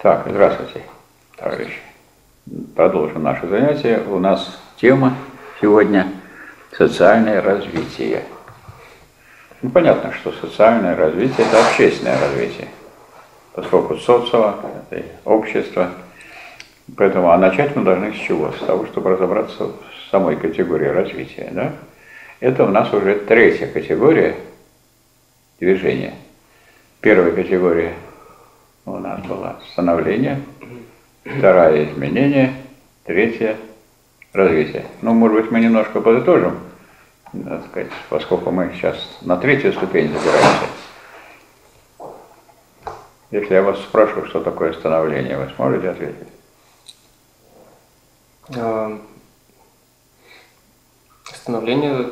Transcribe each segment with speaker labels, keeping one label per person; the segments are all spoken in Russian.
Speaker 1: Так, здравствуйте, товарищи. Продолжим наше занятие. У нас тема сегодня социальное развитие. Ну, понятно, что социальное развитие – это общественное развитие, поскольку социум – это общество. Поэтому, а начать мы должны с чего? С того, чтобы разобраться в самой категории развития. Да? Это у нас уже третья категория движения. Первая категория у нас была становление, вторая – изменение, третья – развитие. Ну, может быть, мы немножко подытожим, так сказать, поскольку мы сейчас на третью ступень забираемся. Если я вас спрошу, что такое становление, вы сможете ответить?
Speaker 2: Становление,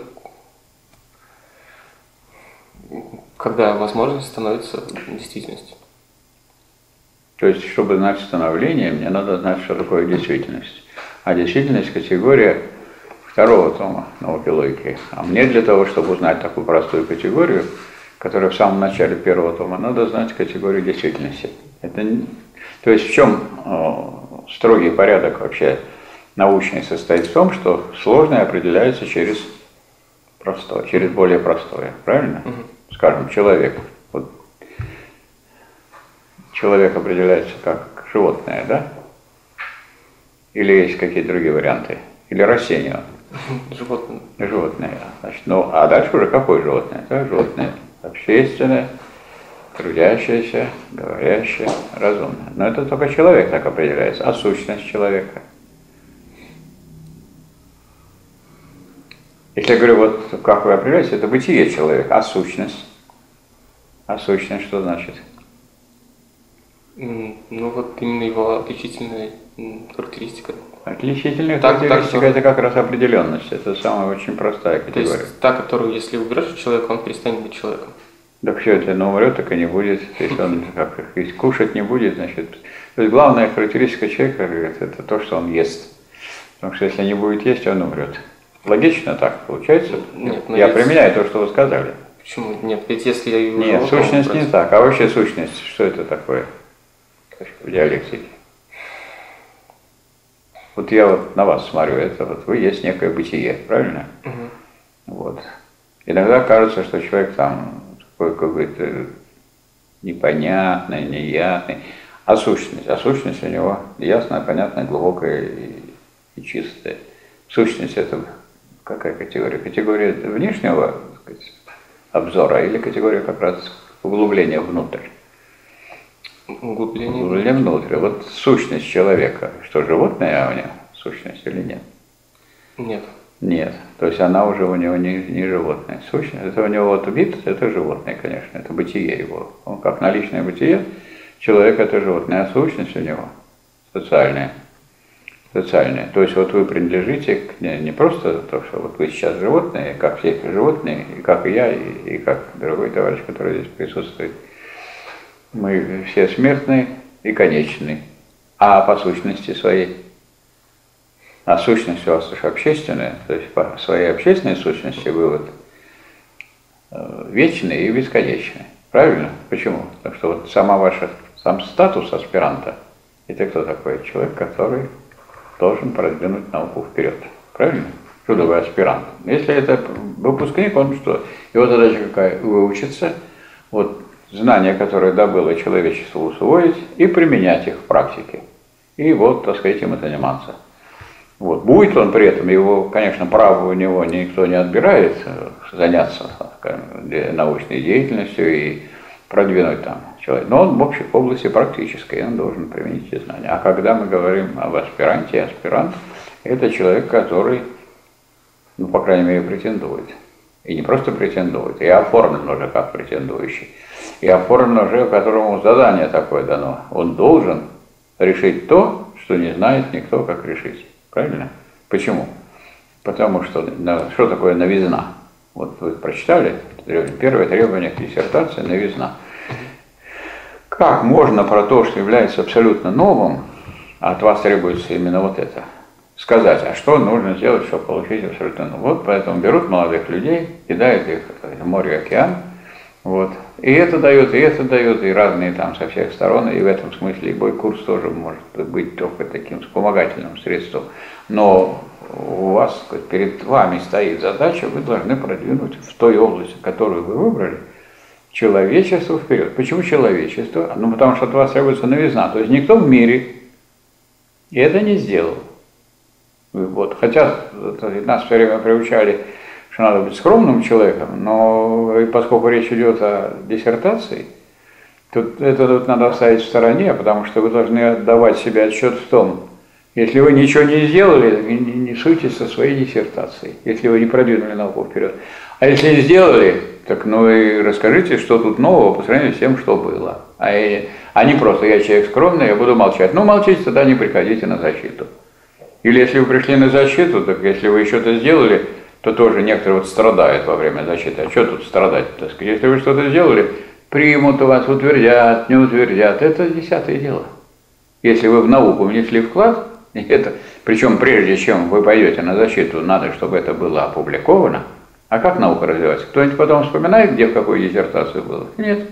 Speaker 2: когда возможность становится действительностью.
Speaker 1: То есть, чтобы знать становление, мне надо знать, что такое действительность. А действительность – категория второго тома науки логики. А мне для того, чтобы узнать такую простую категорию, которая в самом начале первого тома, надо знать категорию действительности. То есть в чем строгий порядок вообще научный состоит в том, что сложное определяется через простое, через более простое. Правильно? Скажем, человек. Вот. Человек определяется как животное, да? Или есть какие-то другие варианты? Или растение?
Speaker 2: Животное.
Speaker 1: Животное. Значит, ну, а дальше уже какое животное? Это животное общественное, трудящееся, говорящее, разумное. Но это только человек так определяется, а сущность человека. Если я говорю, вот как вы определяете, это бытие человека, а сущность? А сущность что значит?
Speaker 2: Ну вот именно его отличительная характеристика.
Speaker 1: Отличительная характеристика – это как раз определенность. Это самая очень простая категория.
Speaker 2: То есть та, которую, если уберешь у человека, он перестанет быть человеком.
Speaker 1: Да все, если он умрет, так и не будет. Если он если кушать не будет, значит… То есть главная характеристика человека – это то, что он ест. Потому что если не будет есть, он умрет. Логично так получается?
Speaker 2: Нет,
Speaker 1: я применяю то, что вы сказали.
Speaker 2: Почему? Нет, ведь если я его…
Speaker 1: Нет, сущность не так. А вообще сущность, что это такое в диалектике? Вот я вот на вас смотрю, это вот вы есть некое бытие, правильно? Вот. Иногда кажется, что человек там такой какой-то непонятный, неясный. А сущность у него ясная, понятная, глубокая и чистая. Сущность – это какая категория? Категория внешнего, так сказать, обзора или категория как раз углубления внутрь? Углубление внутрь. Вот сущность человека, что животное, а у него сущность или нет?
Speaker 2: Нет.
Speaker 1: Нет. То есть она уже у него не животное. Сущность, это у него вот вид, это животное, конечно, это бытие его. Он как наличное бытие, человек это животное, а сущность у него социальная. Социальная. То есть вот вы принадлежите не просто то, что вот вы сейчас животные, как все животные, и как и я, и как другой товарищ, который здесь присутствует. Мы все смертны и конечны, а по сущности своей. А сущность у вас уж общественная, то есть по своей общественной сущности вы вот вечны и бесконечны. Правильно? Почему? Потому что вот сам статус аспиранта, это кто такой? Человек, который должен продвинуть науку вперед. Правильно? Что такое аспирант? Если это выпускник, он что? Его задача какая? Выучиться, вот знания, которые добыло человечество, усвоить и применять их в практике. И вот, так сказать, им заниматься. Вот. Будет он при этом, его, конечно, право у него никто не отбирает заняться скажем, научной деятельностью и продвинуть там человека. Но он в общей области практической, он должен применить эти знания. А когда мы говорим об аспиранте, аспирант – это человек, который, ну, по крайней мере, претендует. И не просто претендует, и оформлен уже как претендующий. И оформлен уже, которому задание такое дано. Он должен решить то, что не знает никто, как решить. Правильно? Почему? Потому что, что такое новизна? Вот вы прочитали, первое требование к диссертации – новизна. Как можно про то, что является абсолютно новым, а от вас требуется именно вот это, сказать, а что нужно сделать, чтобы получить абсолютно новое? Вот поэтому берут молодых людей, кидают их в море и океан, вот, И это дает, и разные там со всех сторон, и в этом смысле любой курс тоже может быть только таким вспомогательным средством. Но у вас, перед вами стоит задача, вы должны продвинуть в той области, которую вы выбрали, человечество вперед. Почему человечество? Ну, потому что от вас требуется новизна. То есть никто в мире это не сделал. Вот. Хотя нас все время приучали, что надо быть скромным человеком, но поскольку речь идет о диссертации, тут это надо оставить в стороне, потому что вы должны отдавать себе отчет в том, если вы ничего не сделали, не суйтесь со своей диссертацией, если вы не продвинули науку вперед. А если сделали, так ну и расскажите, что тут нового по сравнению с тем, что было. А не просто я человек скромный, я буду молчать. Ну молчите, тогда не приходите на защиту. Или если вы пришли на защиту, так если вы что-то сделали, то тоже некоторые вот страдают во время защиты. А что тут страдать, так сказать? Если вы что-то сделали, примут у вас, утвердят, не утвердят. Это десятое дело. Если вы в науку внесли вклад, причем прежде чем вы пойдете на защиту, надо, чтобы это было опубликовано. А как наука развивается? Кто-нибудь потом вспоминает, где в какой диссертации было? Нет.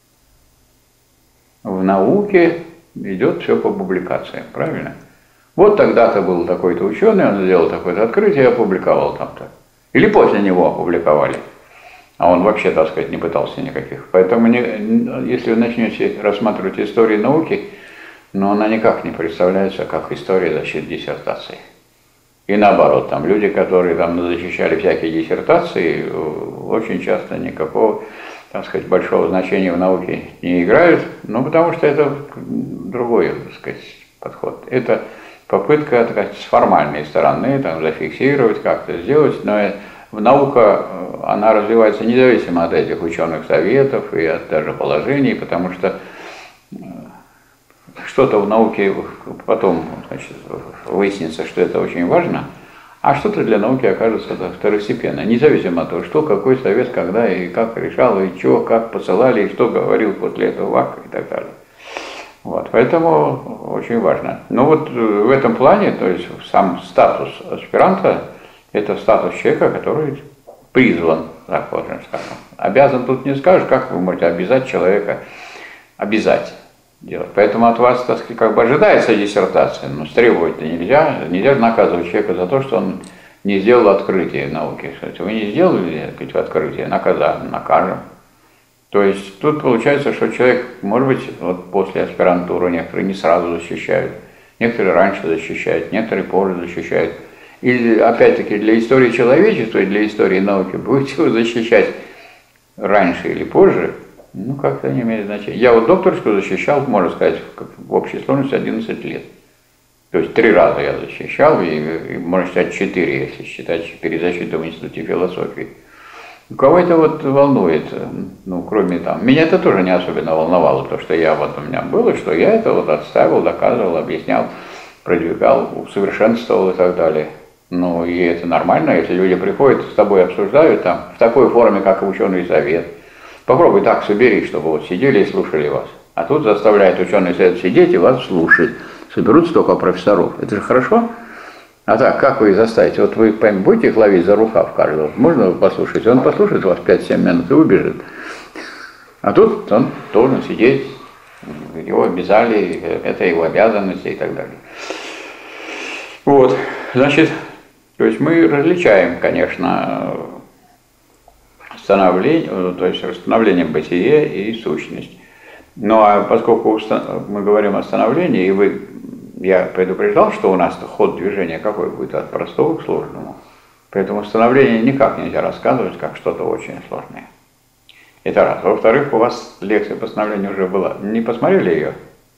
Speaker 1: В науке идет все по публикациям, правильно? Вот тогда-то был такой-то ученый, он сделал такое-то открытие и опубликовал там-то. Или после него опубликовали. А он вообще, так сказать, не пытался никаких. Поэтому, если вы начнете рассматривать историю науки, но она никак не представляется как история защиты диссертации. И наоборот, там люди, которые там защищали всякие диссертации, очень часто никакого, так сказать, большого значения в науке не играют, ну, потому что это другой, так сказать, подход. Это попытка, так сказать, с формальной стороны, там, зафиксировать, как-то сделать, но наука, она развивается независимо от этих ученых советов и от даже положений, потому что что-то в науке потом, значит, выяснится, что это очень важно, а что-то для науки окажется второстепенно, независимо от того, что, какой совет, когда и как решал, и что, как посылали, и что говорил после этого ВАК и так далее. Вот, поэтому очень важно. Ну вот в этом плане, то есть сам статус аспиранта, это статус человека, который призван, так вот скажем. Обязан тут не скажешь, как вы можете обязать человека, обязать делать. Поэтому от вас, так сказать, как бы ожидается диссертация, но требовать-то нельзя. Нельзя наказывать человека за то, что он не сделал открытие науки. Вы не сделали, так сказать, открытие, накажем. То есть тут получается, что человек, может быть, вот после аспирантуры некоторые не сразу защищают, некоторые раньше защищают, некоторые позже защищают. И опять-таки для истории человечества и для истории науки будете вы защищать раньше или позже, ну как-то не имеет значения. Я вот докторскую защищал, можно сказать, в общей сложности 11 лет. То есть 3 раза я защищал, и можно считать 4, если считать перезащиту в Институте философии. Кого это вот волнует, ну, кроме там, меня это тоже не особенно волновало, то, что я вот у меня было, что я это вот отставил, доказывал, объяснял, продвигал, усовершенствовал и так далее. Ну, и это нормально, если люди приходят, с тобой обсуждают там, в такой форме, как и ученый совет. Попробуй так собери, чтобы вот сидели и слушали вас. А тут заставляет ученый совет сидеть и вас слушать. Соберут столько профессоров. Это же хорошо? А так, как вы их заставите? Вот вы будете их ловить за рукав каждого? Можно послушать? Он послушает вас 5-7 минут и убежит. А тут он должен сидеть, его обязали, это его обязанности и так далее. Вот, значит, то есть мы различаем, конечно, становление бытия и сущность. Ну а поскольку мы говорим о становлении, и я предупреждал, что у нас ход движения какой будет от простого к сложному. Поэтому становление никак нельзя рассказывать как что-то очень сложное. Это раз. Во-вторых, у вас лекция по становлению уже была. Не посмотрели ее?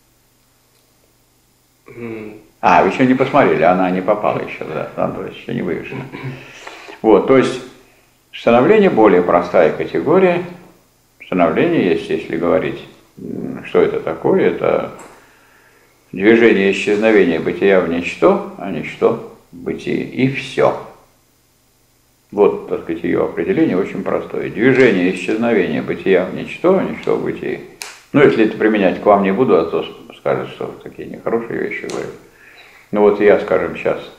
Speaker 1: Вы еще не посмотрели, она не попала еще, да, то есть еще не вывешена. Вот, то есть становление более простая категория. Становление есть, если говорить, что это такое, это движение исчезновения бытия в ничто, а ничто в бытие, и все. Вот, так сказать, ее определение очень простое. Движение исчезновения бытия в ничто, а ничто в бытие. Ну, если это применять к вам не буду, а то скажут, что такие нехорошие вещи говорят. Ну вот я, скажем, сейчас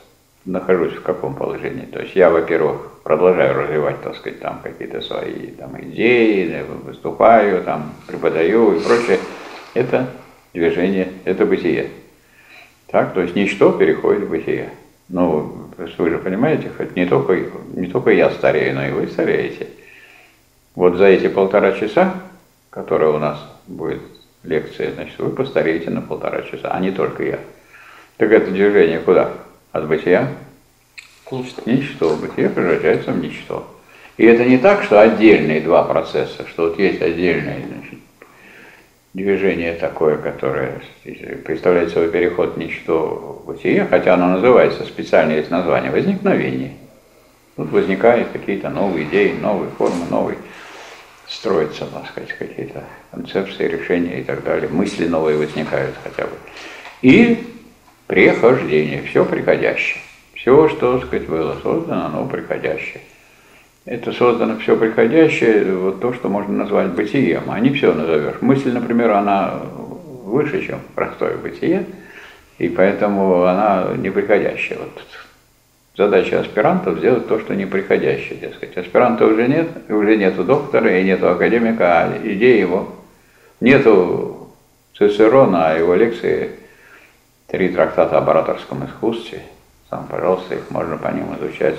Speaker 1: нахожусь в каком положении. То есть я, во-первых, продолжаю развивать, так сказать, там какие-то свои там, идеи, выступаю, там, преподаю и прочее. Это движение, это бытие. Так, то есть ничто переходит в бытие. Ну, вы же понимаете, хоть не только я старею, но и вы стареете. Вот за эти 1,5 часа, которые у нас будет лекция, значит, вы постареете на 1,5 часа, а не только я. Так это движение куда? От бытия? Ничто. Бытие превращается в ничто. И это не так, что отдельные два процесса, что вот есть отдельное, значит, движение такое, которое представляет собой переход в ничто в бытие, хотя оно называется, специально есть название, возникновение. Тут возникают какие-то новые идеи, новые формы, новые, строятся, так сказать, какие-то концепции, решения и так далее. Мысли новые возникают хотя бы. И прихождение, все приходящее. Все, что, так сказать, было создано, оно приходящее. Это создано все приходящее, вот то, что можно назвать бытием, а не все назовешь. Мысль, например, она выше, чем простое бытие, и поэтому она неприходящая. Вот задача аспирантов сделать то, что неприходящее, так сказать. Аспиранта уже нет, уже нету доктора и нету академика, а идеи его нету Цицерона, а его лекции 3 трактата об ораторском искусстве. Там, пожалуйста, их можно по ним изучать.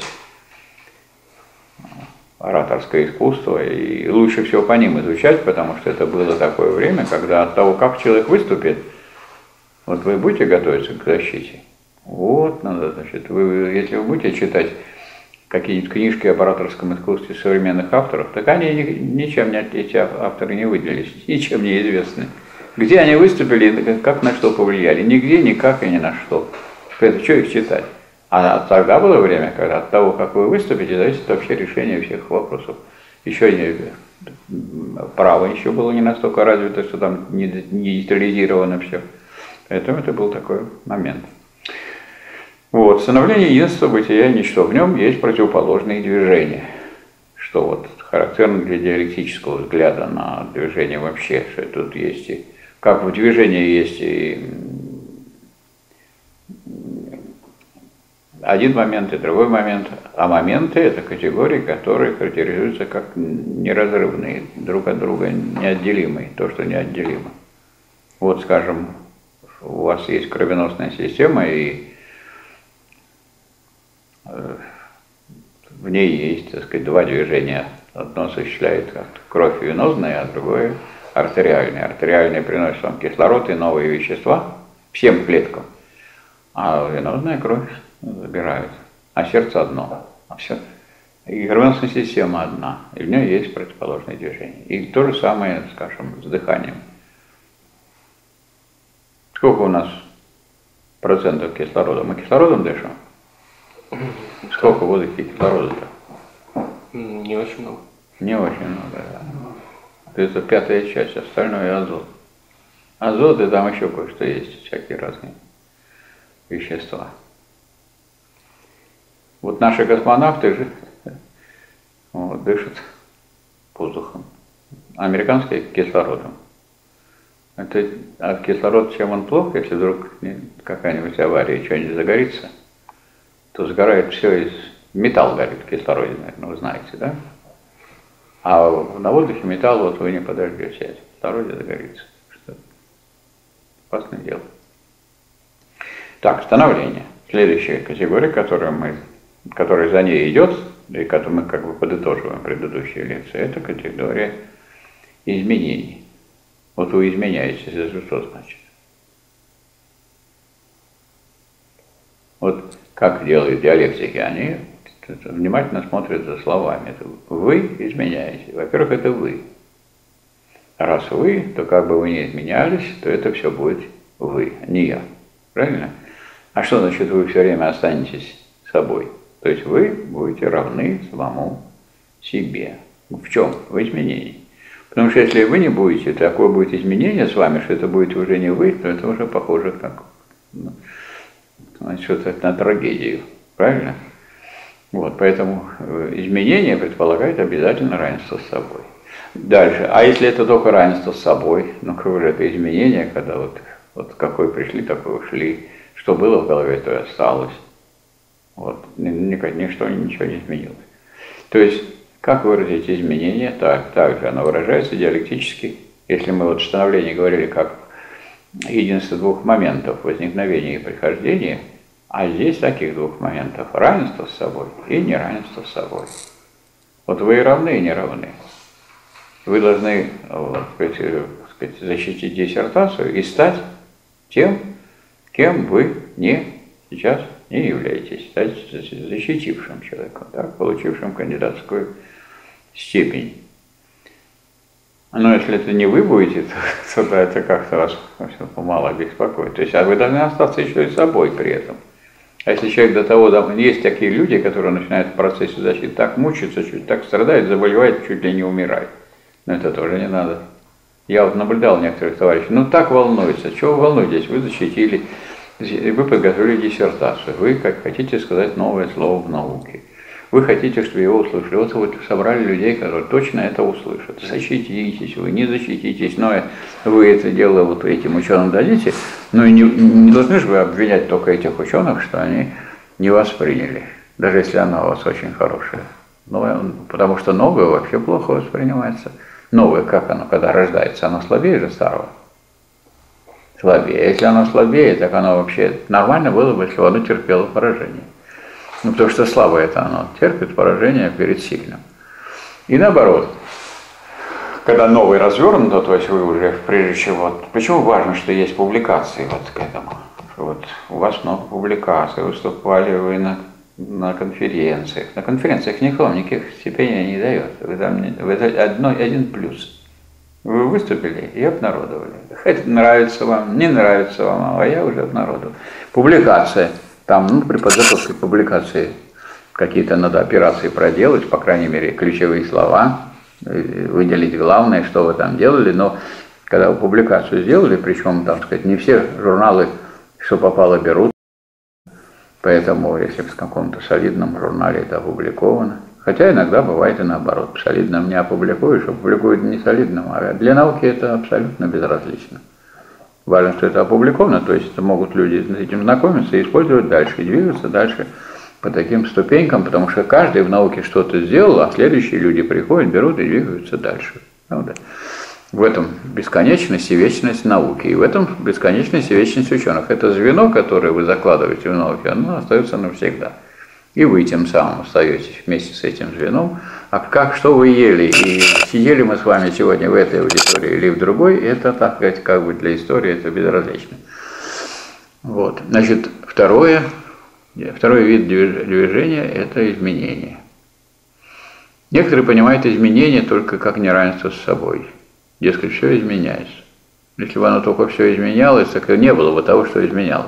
Speaker 1: Ораторское искусство, и лучше всего по ним изучать, потому что это было такое время, когда от того, как человек выступит, вот вы будете готовиться к защите, вот надо, значит, если вы будете читать какие-нибудь книжки об ораторском искусстве современных авторов, так они ничем не, эти авторы не выделились, ничем не известны. Где они выступили, как на что повлияли, нигде, никак и ни на что. Это что их читать? А тогда было время, когда от того, как вы выступите, зависит вообще решение всех вопросов. Еще не право еще было не настолько развито, что там не детализировано все. Поэтому это был такой момент. Вот, становление единства бытия и ничто. В нем есть противоположные движения, что вот характерно для диалектического взгляда на движение вообще, что тут есть и как в движении есть и один момент и другой момент, а моменты – это категории, которые характеризуются как неразрывные, друг от друга неотделимые, то, что неотделимо. Вот, скажем, у вас есть кровеносная система, и в ней есть, так сказать, два движения. Одно осуществляет кровь венозная, а другое артериальное. Артериальное приносит вам кислород и новые вещества всем клеткам, а венозная кровь забирают, а сердце одно, а все. И кровеносная система одна, и в ней есть противоположные движения. И то же самое, скажем, с дыханием. Сколько у нас процентов кислорода? Мы кислородом дышим? Сколько в воздухе кислорода-то?
Speaker 2: Не очень много.
Speaker 1: Не очень много, да. Это 5-я часть, остальное азот. Азот и там еще кое-что есть, всякие разные вещества. Вот наши космонавты же вот, дышат воздухом, американские кислородом. Это, а кислород, чем он плох, если вдруг какая-нибудь авария, что-нибудь загорится, то сгорает все, металл горит в кислороде, наверное, вы знаете, да? А на воздухе металл вот вы не подождете, а в кислороде загорится. Что опасное дело. Так, становление. Следующая категория, которая за ней идет, и которую мы как бы подытоживаем предыдущие лекции, это категория изменений. Вот вы изменяетесь, это что значит? Вот как делают диалектики, они внимательно смотрят за словами. Это вы изменяете. Во-первых, это вы. Раз вы, то как бы вы ни изменялись, то это все будет вы, не я. Правильно? А что значит вы все время останетесь собой? То есть вы будете равны самому себе. В чем? В изменении. Потому что если вы не будете, такое будет изменение с вами, что это будет уже не вы, то это уже похоже как что-то на трагедию. Правильно? Вот, поэтому изменение предполагает обязательно равенство с собой. Дальше. А если это только равенство с собой, ну какое же это изменение, когда вот какой пришли, такой ушли, что было в голове, то и осталось. Вот, ничто ничего не изменилось. То есть, как выразить изменение, так же оно выражается диалектически. Если мы вот в становлении говорили как единство двух моментов, возникновения и прихождения, а здесь таких двух моментов: равенство с собой и неравенство с собой. Вот вы и равны, и не равны. Вы должны, вот, сказать, защитить диссертацию и стать тем, кем вы сейчас не являетесь, стать защитившим человеком, да, получившим кандидатскую степень. Но если это не вы будете, то это как-то вас мало беспокоит. То есть, а вы должны остаться еще и собой при этом. А если человек до того, есть такие люди, которые начинают в процессе защиты так мучиться, так страдают, заболевают, чуть ли не умирают. Но это тоже не надо. Я вот наблюдал некоторых товарищей, так волнуются. Чего вы волнуетесь? Вы защитили, вы подготовили диссертацию, вы хотите сказать новое слово в науке. Вы хотите, чтобы его услышали. Вот вы собрали людей, которые точно это услышат. Защититесь, вы не защититесь, но вы это дело вот этим ученым дадите. Но не должны же вы обвинять только этих ученых, что они не восприняли, даже если оно у вас очень хорошее. Потому что новое вообще плохо воспринимается. Новое, как оно, когда рождается, оно слабее же старого. Слабее. А если оно слабее, так оно вообще нормально было бы, если оно терпело поражение. Потому что слабое это оно терпит поражение перед сильным. И наоборот, когда новый развернут, то есть вы уже, прежде всего, почему важно, что есть публикации вот к этому? Вот у вас много публикаций, выступали вы на конференциях. На конференциях никто никаких стипендий не дает. Это один плюс. Вы выступили и обнародовали. Хоть нравится вам, не нравится вам, а я уже обнародовал. Публикация. Там, при подготовке публикации какие-то надо операции проделать, по крайней мере, ключевые слова, выделить главное, что вы там делали, но когда вы публикацию сделали, причем, там сказать, не все журналы, что попало, берут, поэтому, если в каком-то солидном журнале это опубликовано, хотя иногда бывает и наоборот, в солидном не опубликуешь, опубликуют не солидном, а для науки это абсолютно безразлично. Важно, что это опубликовано, то есть это могут люди с этим знакомиться и использовать дальше, и двигаться дальше по таким ступенькам, потому что каждый в науке что-то сделал, а следующие люди приходят, берут и двигаются дальше. Правда? В этом бесконечность и вечность науки, и в этом бесконечность и вечность ученых. Это звено, которое вы закладываете в науке, оно остается навсегда. И вы тем самым остаетесь вместе с этим звеном. А что вы ели? И сидели мы с вами сегодня в этой аудитории или в другой, это, так сказать, как бы для истории это безразлично. Вот. Значит, второй вид движения – это изменение. Некоторые понимают изменение только как неравенство с собой. Дескать, все изменяется. Если бы оно только все изменялось, так и не было бы того, что изменялось.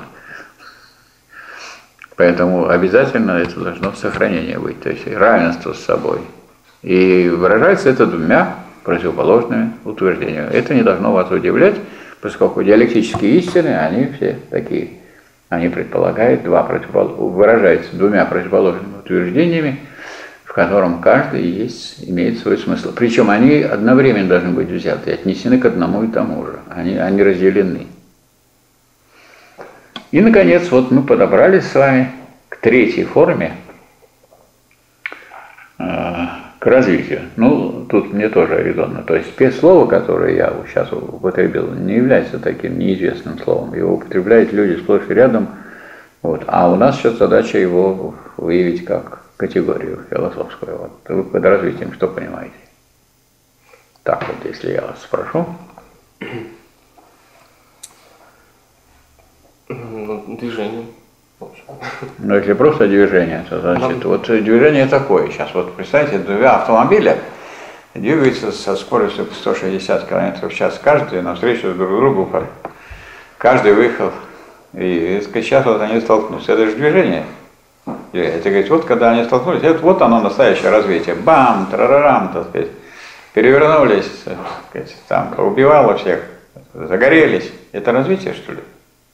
Speaker 1: Поэтому обязательно это должно сохранение быть, то есть равенство с собой. И выражается это двумя противоположными утверждениями. Это не должно вас удивлять, поскольку диалектические истины, они все такие. Они предполагают выражаются двумя противоположными утверждениями, в котором каждый имеет свой смысл. Причем они одновременно должны быть взяты, отнесены к одному и тому же. Они разделены. И, наконец, вот мы подобрались с вами к третьей форме, к развитию. Тут мне тоже резонно. То есть спецслово, которое я сейчас употребил, не является таким неизвестным словом. Его употребляют люди сплошь и рядом. Вот. А у нас сейчас задача его выявить как категорию философскую. Вот. Вы под развитием что понимаете? Так вот, если я вас спрошу.
Speaker 2: Движением.
Speaker 1: Но если просто движение, то значит, вот движение такое. Сейчас вот представьте, два автомобиля двигаются со скоростью 160 км в час каждый навстречу друг другу. Каждый выехал. И сейчас вот они столкнутся. Это же движение. Это говорит, вот когда они столкнулись, это вот оно настоящее развитие. Бам, тарарам, так сказать. Перевернулись, так сказать, там убивало всех, загорелись. Это развитие, что ли?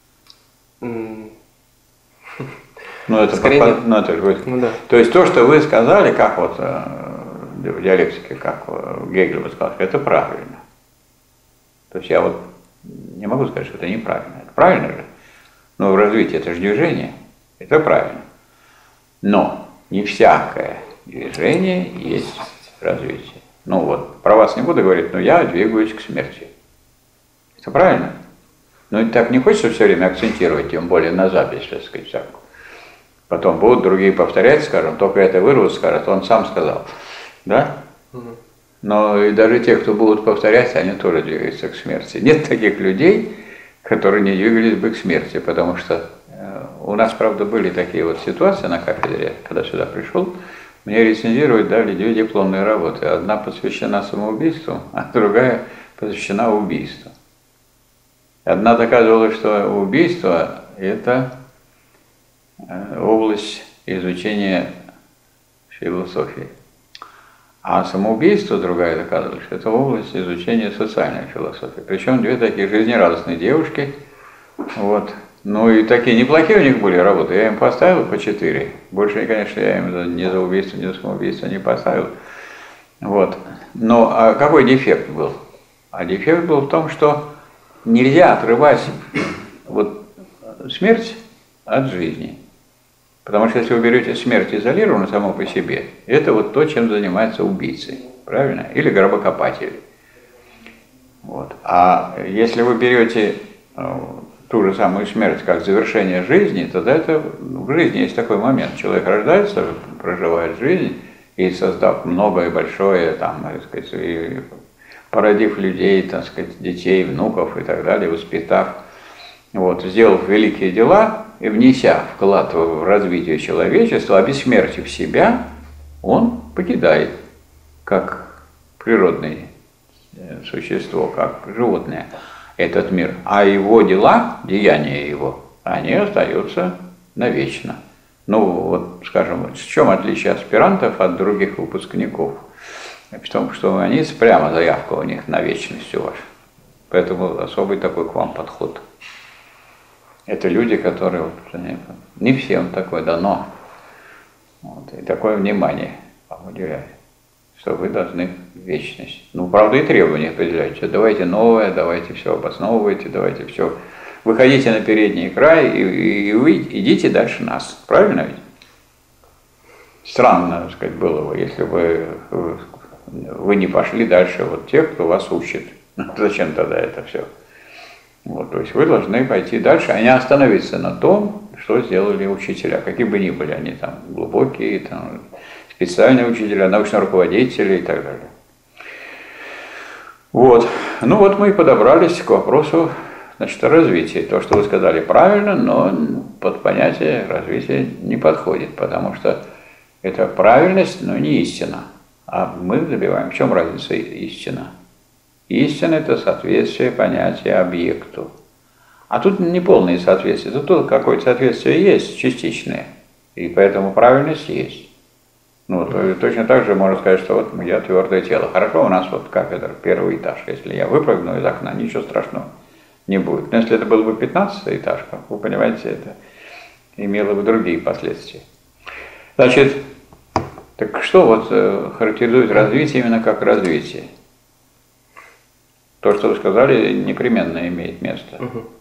Speaker 1: Это скорее это же будет. Да. То есть то, что вы сказали, как вот в диалектике, как Гегель бы сказал, это правильно. То есть я вот не могу сказать, что это неправильно. Это правильно же. Но в развитии это же движение. Это правильно. Но не всякое движение есть развитие. Ну вот, про вас не буду говорить, но я двигаюсь к смерти. Это правильно? Но и так не хочется все время акцентировать, тем более на запись, так сказать, всякую. Потом будут другие повторять, скажем, только это вырвут, скажут, он сам сказал. Да? Но и даже те, кто будут повторять, они тоже двигаются к смерти. Нет таких людей, которые не двигались бы к смерти, потому что у нас, правда, были такие вот ситуации на кафедре, когда сюда пришел, мне рецензировать дали 2 дипломные работы. Одна посвящена самоубийству, а другая посвящена убийству. Одна доказывала, что убийство – это область изучения философии. А самоубийство, другая доказывала, что это область изучения социальной философии. Причем 2 такие жизнерадостные девушки. Вот. Ну и такие неплохие у них были работы. Я им поставил по 4. Больше, конечно, я им ни за убийство, ни за самоубийство не поставил. Вот. Но а какой дефект был? А дефект был в том, что нельзя отрывать вот смерть от жизни. Потому что если вы берете смерть изолированно само по себе, это вот то, чем занимается убийцы, правильно? Или гробокопатели. Вот. А если вы берете ту же самую смерть как завершение жизни, тогда это в жизни есть такой момент. Человек рождается, проживает жизнь, и создав многое большое, там, так сказать, и породив людей, так сказать, детей, внуков и так далее, воспитав, вот, сделав великие дела и внеся вклад в развитие человечества, обессмертив себя, он покидает как природное существо, как животное этот мир. А его дела, деяния его, они остаются навечно. Ну, вот, скажем, в чем отличие аспирантов от других выпускников? В том, что они прямо заявка у них на вечность у вас. Поэтому особый такой к вам подход. Это люди, которые вот, не всем такое дано. Вот, и такое внимание вам уделяют, что вы должны вечность. Ну, правда, и требования определяют. Давайте новое, давайте все обосновывайте, давайте все. Выходите на передний край и вы идите дальше нас. Правильно ведь? Странно, так сказать, было бы, если бы вы не пошли дальше вот тех, кто вас учит. Зачем тогда это все? Вот, то есть вы должны пойти дальше, а не остановиться на том, что сделали учителя, какие бы ни были они там глубокие, там, специальные учителя, научные руководители и так далее. Вот. Ну вот мы и подобрались к вопросу, значит, развития. То, что вы сказали, правильно, но под понятие развития не подходит, потому что это правильность, но не истина. А мы забиваем. В чем разница истина? Истина – это соответствие понятия объекту. А тут не полное соответствие. Тут какое-то соответствие есть, частичное. И поэтому правильность есть. Ну, вот, точно так же можно сказать, что вот я твердое тело. Хорошо, у нас вот кафедра, 1-й этаж. Если я выпрыгну из окна, ничего страшного не будет. Но если это был бы 15-й этаж, как вы понимаете, это имело бы другие последствия. Значит, так что вот характеризует развитие именно как развитие? То, что вы сказали, непременно имеет место.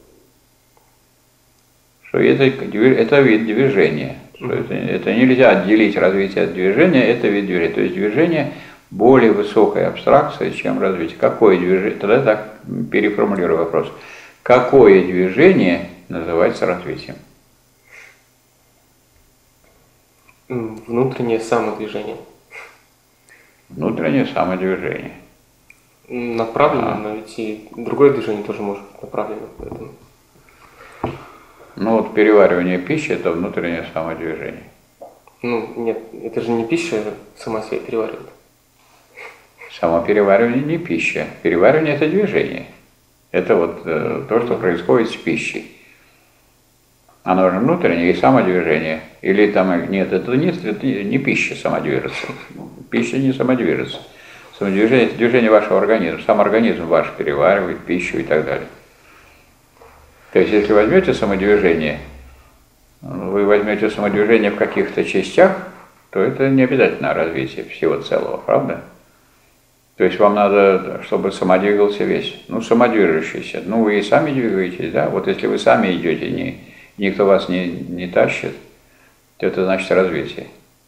Speaker 1: Что это вид движения. Что это нельзя отделить развитие от движения, это вид движения. То есть движение более высокая абстракция, чем развитие. Какое движение? Тогда так переформулирую вопрос. Какое движение называется развитием?
Speaker 2: Внутреннее самодвижение.
Speaker 1: Внутреннее самодвижение.
Speaker 2: Направлено, но ведь и другое движение тоже может быть направлено. Поэтому.
Speaker 1: Ну вот переваривание пищи – это внутреннее самодвижение.
Speaker 2: Ну нет, это же не пища сама себя переваривает.
Speaker 1: Само переваривание не пища. Переваривание – это движение. Это вот то, что происходит с пищей. Оно же внутреннее и самодвижение. Или там нет, это не пища самодвижется. Пища не самодвижется. Самодвижение – это движение вашего организма. Сам организм ваш переваривает пищу и так далее. То есть, если возьмете самодвижение, вы возьмете самодвижение в каких-то частях, то это не обязательно развитие всего целого, правда? То есть, вам надо, чтобы самодвигался весь. Ну, самодвижущийся. Ну, вы и сами двигаетесь, да? Вот если вы сами идете, никто вас не тащит, то это значит развитие.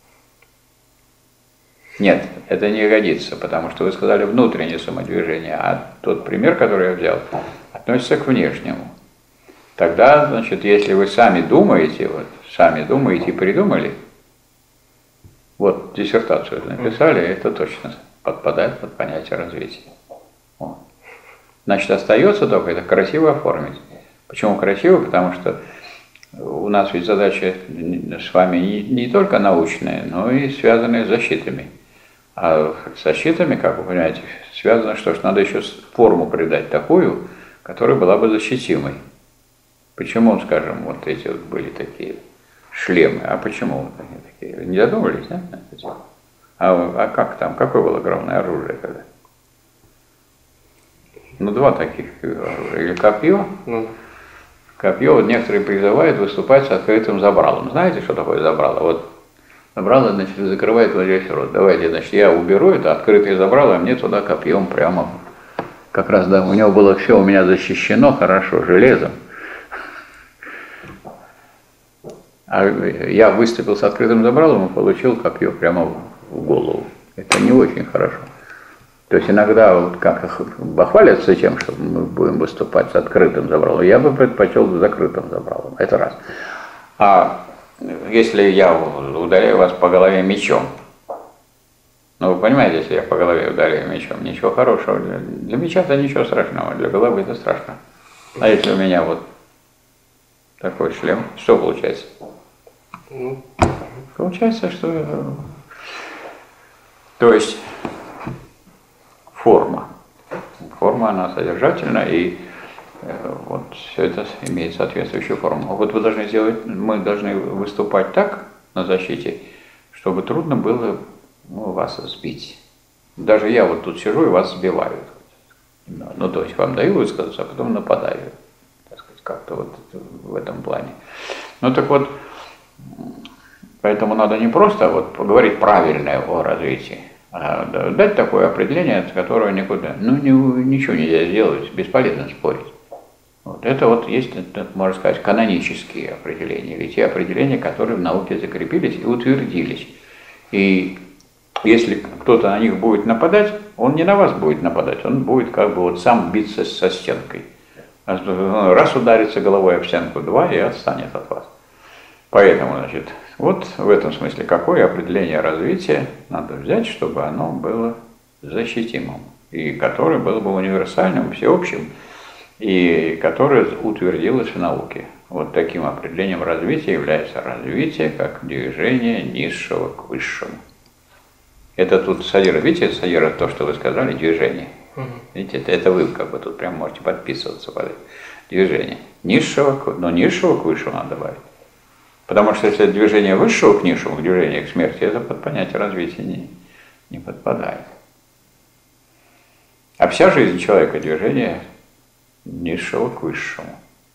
Speaker 1: Нет, это не годится, потому что вы сказали внутреннее самодвижение, а тот пример, который я взял, относится к внешнему. Тогда, значит, если вы сами думаете и придумали, вот диссертацию написали, это точно подпадает под понятие развития. Вот. Значит, остается только это красиво оформить. Почему красиво? Потому что у нас ведь задача с вами не только научная, но и связанная с защитами. А с защитами, как вы понимаете, связано, что надо еще форму придать такую, которая была бы защитимой. Почему, скажем, вот эти вот были такие шлемы? А почему вот они такие? Вы не задумывались, да? А как там? Какое было огромное оружие тогда? Ну, два таких оружия. Или копье. Копье, вот некоторые призывают выступать с открытым забралом. Знаете, что такое забрало? Вот забрало, значит, закрывает вот здесь рот. Давайте, значит, я уберу это открытое забрало, а мне туда копьем прямо. Как раз, да, у него было все у меня защищено хорошо, железом. А я выступил с открытым забралом и получил копье прямо в голову. Это не очень хорошо. То есть иногда, вот как бахвалятся тем, что мы будем выступать с открытым забралом, я бы предпочел с закрытым забралом. Это раз. А если я ударяю вас по голове мечом, ну вы понимаете, если я по голове ударяю мечом, ничего хорошего. Для меча-то ничего страшного, для головы это страшно. А если у меня вот такой шлем, что получается? Получается, что... То есть... Форма, она содержательна, и вот все это имеет соответствующую форму. Вот мы должны выступать так на защите, чтобы трудно было вас сбить. Даже я вот тут сижу и вас сбиваю. Ну, то есть вам даю высказаться, а потом нападаю. Так сказать, как-то вот в этом плане. Ну, так вот, поэтому надо не просто вот поговорить правильное о развитии, дать такое определение, от которого никуда, ничего нельзя сделать, бесполезно спорить. Вот это вот есть, можно сказать, канонические определения, или те определения, которые в науке закрепились и утвердились. И если кто-то на них будет нападать, он не на вас будет нападать, он будет как бы вот сам биться со стенкой. Раз ударится головой об стенку, два и отстанет от вас. Поэтому, значит, вот в этом смысле, какое определение развития надо взять, чтобы оно было защитимым, и которое было бы универсальным, всеобщим, и которое утвердилось в науке. Вот таким определением развития является развитие как движение низшего к высшему. Это тут содержит то, что вы сказали, движение. Видите, это вы как бы тут прям можете подписываться под это. Движение низшего к высшему надо добавить. Потому что если движение высшего к низшему, движение к смерти, это под понятие развития не подпадает. А вся жизнь человека – движение низшего к высшему.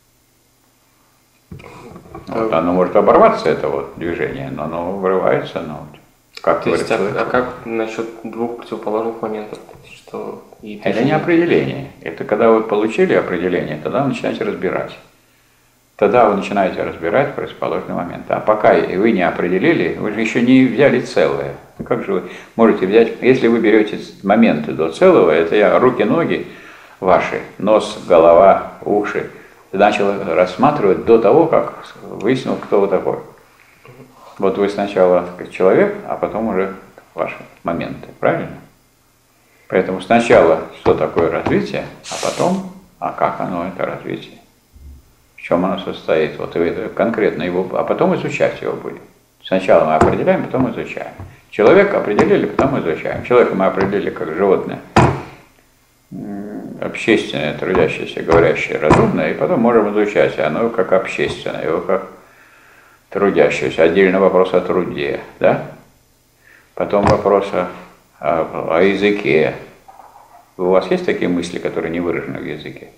Speaker 1: Вот оно может оборваться, это вот движение, но оно вырывается, как
Speaker 2: то есть, а как насчет двух противоположных моментов? Что
Speaker 1: это не определение. Это когда вы получили определение, тогда вы начинаете разбирать. Тогда вы начинаете разбирать противоположные моменты. А пока вы не определили, вы же еще не взяли целое. Как же вы можете взять, если вы берете моменты до целого, это руки, ноги ваши, нос, голова, уши, начал рассматривать до того, как выяснил, кто вы такой. Вот вы сначала человек, а потом уже ваши моменты, правильно? Поэтому сначала, что такое развитие, а потом, как оно, это развитие. В чем оно состоит, вот конкретно его, а потом изучать его будем. Сначала мы определяем, потом изучаем. Человека определили, потом изучаем. Человека мы определили как животное, общественное, трудящееся, говорящее, разумное, и потом можем изучать оно как общественное, его как трудящееся. Отдельный вопрос о труде, да? Потом вопрос о языке. У вас есть такие мысли, которые не выражены в языке?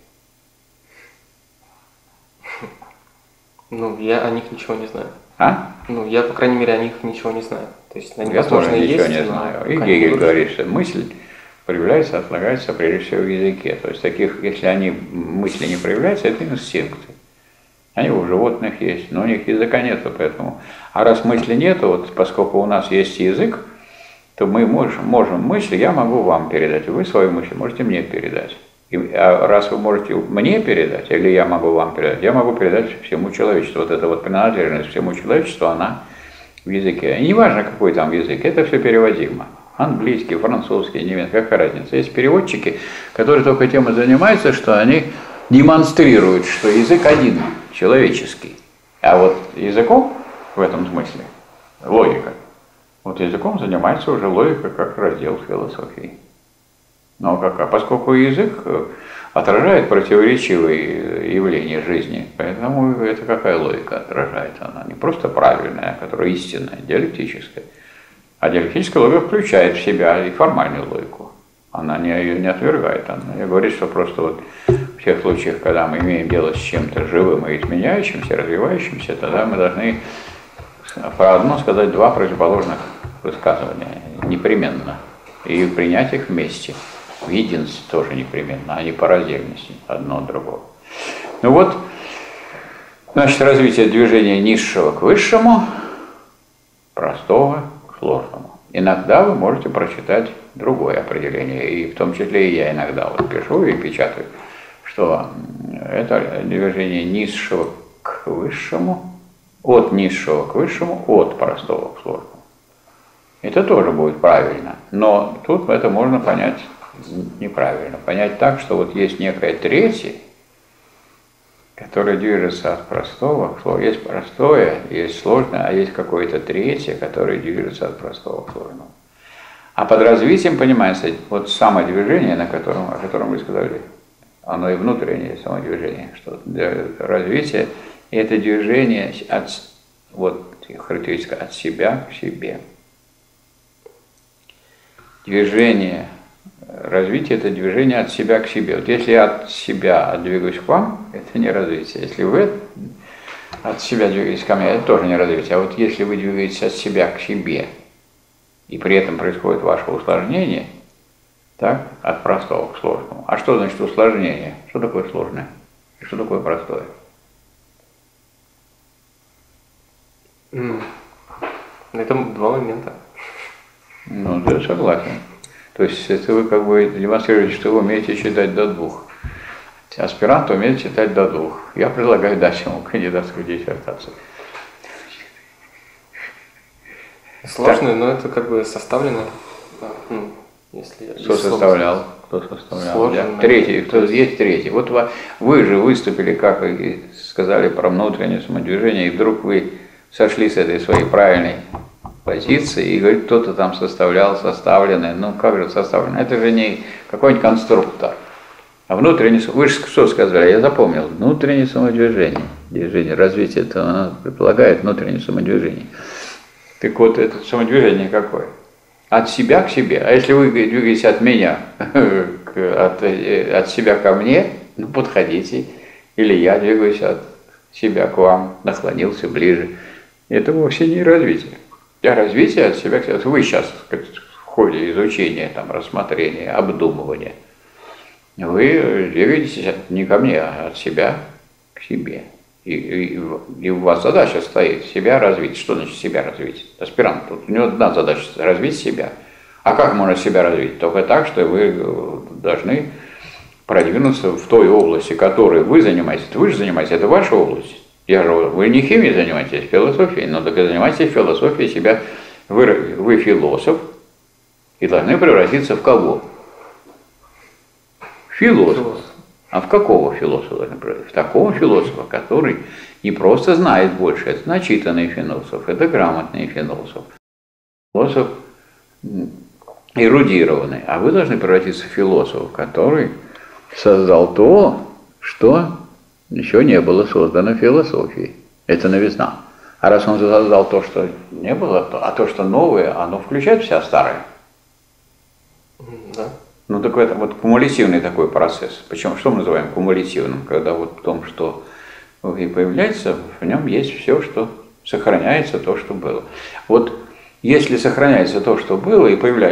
Speaker 2: Я о них ничего не знаю.
Speaker 1: А?
Speaker 2: Я, по крайней мере, о них ничего не знаю. То есть,
Speaker 1: я тоже ничего не знаю. И Гегель говорит, что мысль проявляется, отлагается прежде всего в языке. То есть, если они мысли не проявляются, это инстинкты. Они у животных есть, но у них языка нету, поэтому. А раз мысли нету, вот поскольку у нас есть язык, то мы можем мысли, я могу вам передать, вы свою мысль можете мне передать. А раз вы можете мне передать, или я могу вам передать, я могу передать всему человечеству. Вот эта вот принадлежность всему человечеству, она в языке. И неважно, какой там язык, это все переводимо. Английский, французский, немецкий, какая разница. Есть переводчики, которые только тем и занимаются, что они демонстрируют, что язык один, человеческий. А вот языком в этом смысле, логика, вот языком занимается уже логика как раздел философии. Но поскольку язык отражает противоречивые явления жизни, поэтому это какая логика отражает? Она не просто правильная, которая истинная, диалектическая. А диалектическая логика включает в себя и формальную логику. Она ее не отвергает. Она говорит, что просто вот в тех случаях, когда мы имеем дело с чем-то живым и изменяющимся, развивающимся, тогда мы должны про одно сказать два противоположных высказывания непременно. И принять их вместе. В единстве тоже непременно, а не по раздельности одно от другого. Ну вот, значит, развитие движения низшего к высшему, простого к сложному. Иногда вы можете прочитать другое определение, и в том числе и я иногда вот пишу и печатаю, что это движение низшего к высшему, от низшего к высшему, от простого к сложному. Это тоже будет правильно, но тут это можно понять неправильно. Понять так, что вот есть некое третье, которое движется от простого к сложному. Есть простое, есть сложное, а есть какое-то третье, которое движется от простого к сложному. А под развитием понимается вот самодвижение, о котором вы сказали, оно и внутреннее самодвижение, что развитие – это движение характеристика от себя к себе. Движение, развитие – это движение от себя к себе. Вот если я от себя двигаюсь к вам, это не развитие. Если вы от себя двигаетесь ко мне, это тоже не развитие. А вот если вы двигаетесь от себя к себе, и при этом происходит ваше усложнение, так, от простого к сложному. А что значит усложнение? Что такое сложное? И что такое простое?
Speaker 2: Это два момента.
Speaker 1: Ну, да, согласен. То есть это вы как бы демонстрируете, что вы умеете читать до двух. Аспирант умеет читать до двух. Я предлагаю дать ему кандидатскую диссертацию.
Speaker 2: Сложно, но это как бы составлено. Если
Speaker 1: Кто составлял? Кто составлял?
Speaker 2: Сложно,
Speaker 1: третий, кто есть третий. Вот вы же выступили, как и сказали, про внутреннее самодвижение, и вдруг вы сошли с этой своей правильной позиции, и говорит, кто-то там составленный. Ну как же составленный? Это же не какой-нибудь конструктор. А внутреннее, вы же что сказали, я запомнил, внутреннее самодвижение. Движение, развитие это оно предполагает внутреннее самодвижение. Так вот, это самодвижение какое? От себя к себе. А если вы двигаетесь от меня, от себя ко мне, ну подходите. Или я двигаюсь от себя к вам, наклонился ближе. Это вовсе не развитие. А развитие от себя к себе. Вы сейчас в ходе изучения, там, рассмотрения, обдумывания, вы двигаетесь не ко мне, а от себя к себе. И у вас задача стоит себя развить. Что значит себя развить? Аспирант, тут у него одна задача – развить себя. А как можно себя развить? Только так, что вы должны продвинуться в той области, которой вы занимаетесь. Вы же занимаетесь, это ваша область. Вы не химией занимаетесь, философией, но только занимаетесь философией себя. Вы философ и должны превратиться в кого? Философ. А в какого философа должны превратиться? В такого философа, который не просто знает больше, это начитанный философ, это грамотный философ. Философ эрудированный. А вы должны превратиться в философа, который создал то, что еще не было создано философией. Это новизна. А раз он создал то, что не было, а то, что новое, оно включает в себя старое.
Speaker 2: Да.
Speaker 1: Ну, так это вот кумулятивный такой процесс. Причем, что мы называем кумулятивным? Когда вот в том, что и появляется, в нем есть все, что сохраняется, то, что было. Вот если сохраняется то, что было, и появляется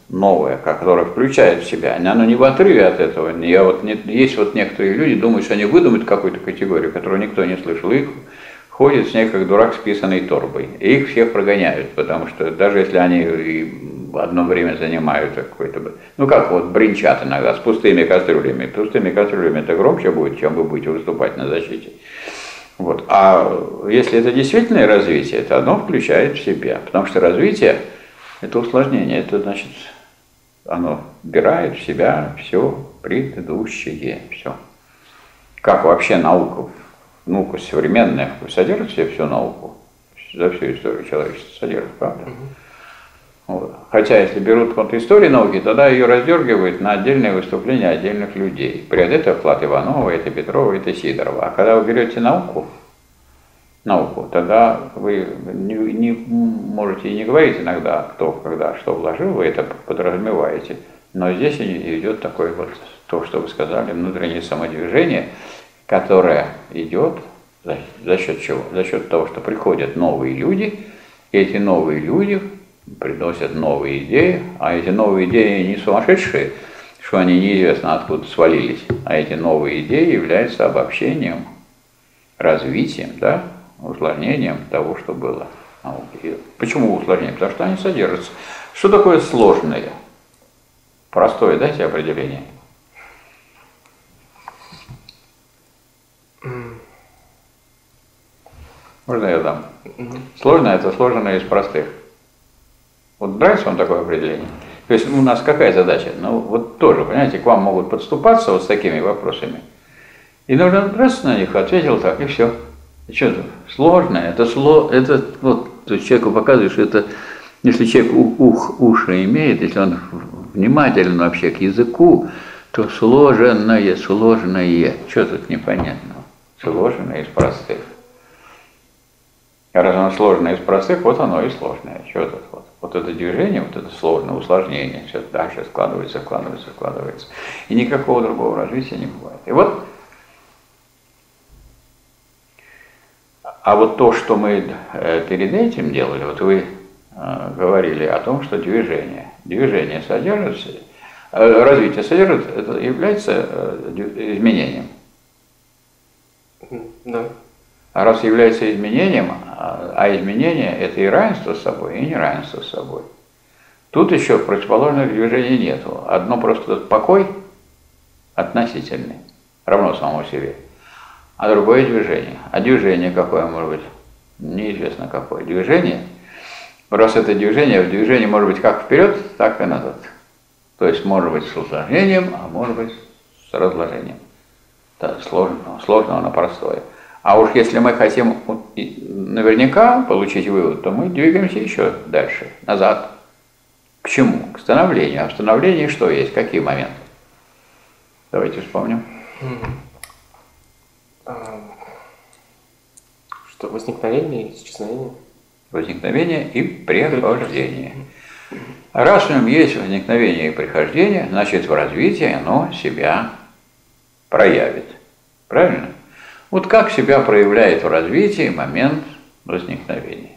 Speaker 1: новое, которое включает в себя, оно не в отрыве от этого. Есть вот некоторые люди, думают, что они выдумают какую-то категорию, которую никто не слышал, и ходят с ней как дурак с писаной торбой. И их всех прогоняют, потому что даже если они и одно время занимаются какой-то... Ну как вот бренчат иногда с пустыми кастрюлями. Пустыми кастрюлями это громче будет, чем вы будете выступать на защите. Вот. А если это действительное развитие, то оно включает в себя. Потому что развитие – это усложнение. Это значит, оно вбирает в себя все предыдущее. Все. Как вообще наука современная содержит в себе всю науку, за всю историю человечества содержит, правда? Вот. Хотя, если берут вот историю науки, тогда ее раздергивают на отдельные выступления отдельных людей. Привет, это вклад Иванова, это Петрова, это Сидорова. А когда вы берете науку, тогда вы не можете и не говорить иногда, кто когда что вложил, вы это подразумеваете. Но здесь идет такое вот, то, что вы сказали, внутреннее самодвижение, которое идет за счет чего? За счет того, что приходят новые люди, и эти новые люди приносят новые идеи, а эти новые идеи не сумасшедшие, что они неизвестно откуда свалились, а эти новые идеи являются обобщением, развитием, да, усложнением того, что было. Почему усложнение? Потому что они содержатся. Что такое сложное? Простое, дайте определение. Можно я дам? Сложное – это сложное из простых. Вот нравится вам такое определение? То есть у нас какая задача? Ну вот тоже, понимаете, к вам могут подступаться вот с такими вопросами. И нужно раз на них ответил так, и все. И что это? Сложное, это вот, то есть человеку показываешь, это, если человек уши имеет, если он внимателен вообще к языку, то сложное. Что тут непонятного? Сложное из простых. А раз оно сложное из простых, вот оно и сложное. Что тут вот? Вот это движение, вот это сложное усложнение, все дальше складывается. И никакого другого развития не бывает. И вот, а вот то, что мы перед этим делали, вот вы говорили о том, что движение содержится, развитие содержит, это является изменением.
Speaker 2: Да.
Speaker 1: А раз является изменением, а изменение – это и равенство с собой, и неравенство с собой. Тут еще противоположных движений нету. Одно просто покой относительный, равно самому себе, а другое движение. А движение какое может быть? Неизвестно какое. Движение, раз это движение, в движении может быть как вперед, так и назад. То есть может быть с усложнением, а может быть с разложением. Да, сложного на простое. А уж если мы хотим наверняка получить вывод, то мы двигаемся еще дальше, назад. К чему? К становлению. А в становлении что есть? Какие моменты? Давайте вспомним.
Speaker 2: Что? Возникновение, исчезновение?
Speaker 1: Возникновение и прихождение. Раз в нем есть возникновение и прихождение, значит в развитии оно себя проявит. Правильно? Вот как себя проявляет в развитии момент возникновения.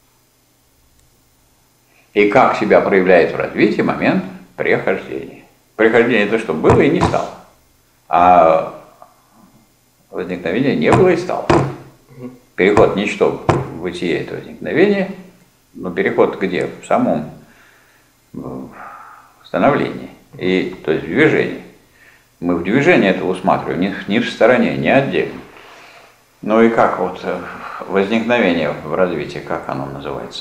Speaker 1: И как себя проявляет в развитии момент прихождения. Прихождение – это что, было и не стало. А возникновение не было и стало. Переход ничто в бытие – это возникновение, но переход где? В самом становлении, и, то есть в движении. Мы в движении это усматриваем, ни в стороне, ни отдельно. Ну и как вот возникновение в развитии, как оно называется?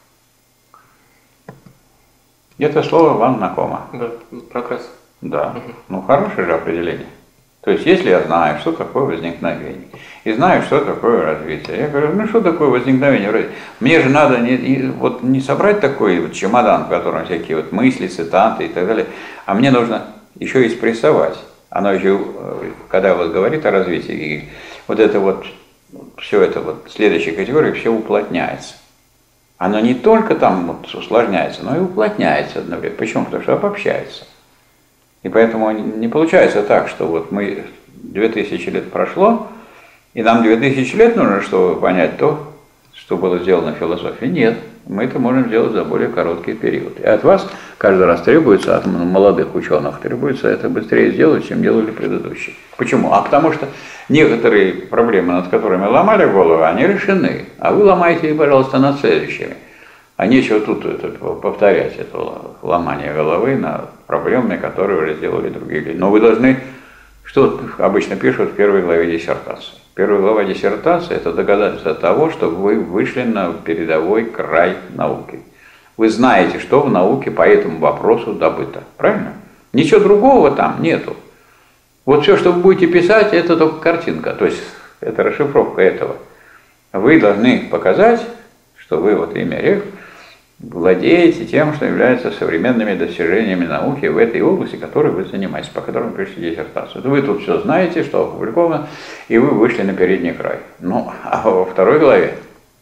Speaker 1: Это слово вам знакомо.
Speaker 2: Да, прогресс.
Speaker 1: Да, ну хорошее же определение. То есть если я знаю, что такое возникновение, и знаю, что такое развитие, я говорю, ну что такое возникновение? Мне же надо не собрать такой вот чемодан, в котором всякие вот мысли, цитаты и так далее, а мне нужно еще и спрессовать. Оно еще, когда вот говорит о развитии, вот это вот, все это вот, следующей категории, все уплотняется. Оно не только там вот усложняется, но и уплотняется одновременно. Почему? Потому что обобщается. И поэтому не получается так, что вот мы 2000 лет прошло, и нам 2000 лет нужно, чтобы понять то, что было сделано в философии? Нет. Мы это можем сделать за более короткий период. И от вас каждый раз требуется, от молодых ученых требуется это быстрее сделать, чем делали предыдущие. Почему? А потому что некоторые проблемы, над которыми ломали голову, они решены. А вы ломаете, пожалуйста, над следующими. А нечего тут повторять это ломание головы над проблемами, которые уже сделали другие люди. Но вы должны, что обычно пишут в первой главе диссертации. Первая глава диссертации – это доказательство того, что вы вышли на передовой край науки. Вы знаете, что в науке по этому вопросу добыто. Правильно? Ничего другого там нету. Вот все, что вы будете писать, это только картинка. То есть это расшифровка этого. Вы должны показать, что вы, вот имя Рех, владеете тем, что является современными достижениями науки в этой области, которой вы занимаетесь, по которой вы пишете диссертацию. Вы тут все знаете, что опубликовано, и вы вышли на передний край. Ну, а во второй главе,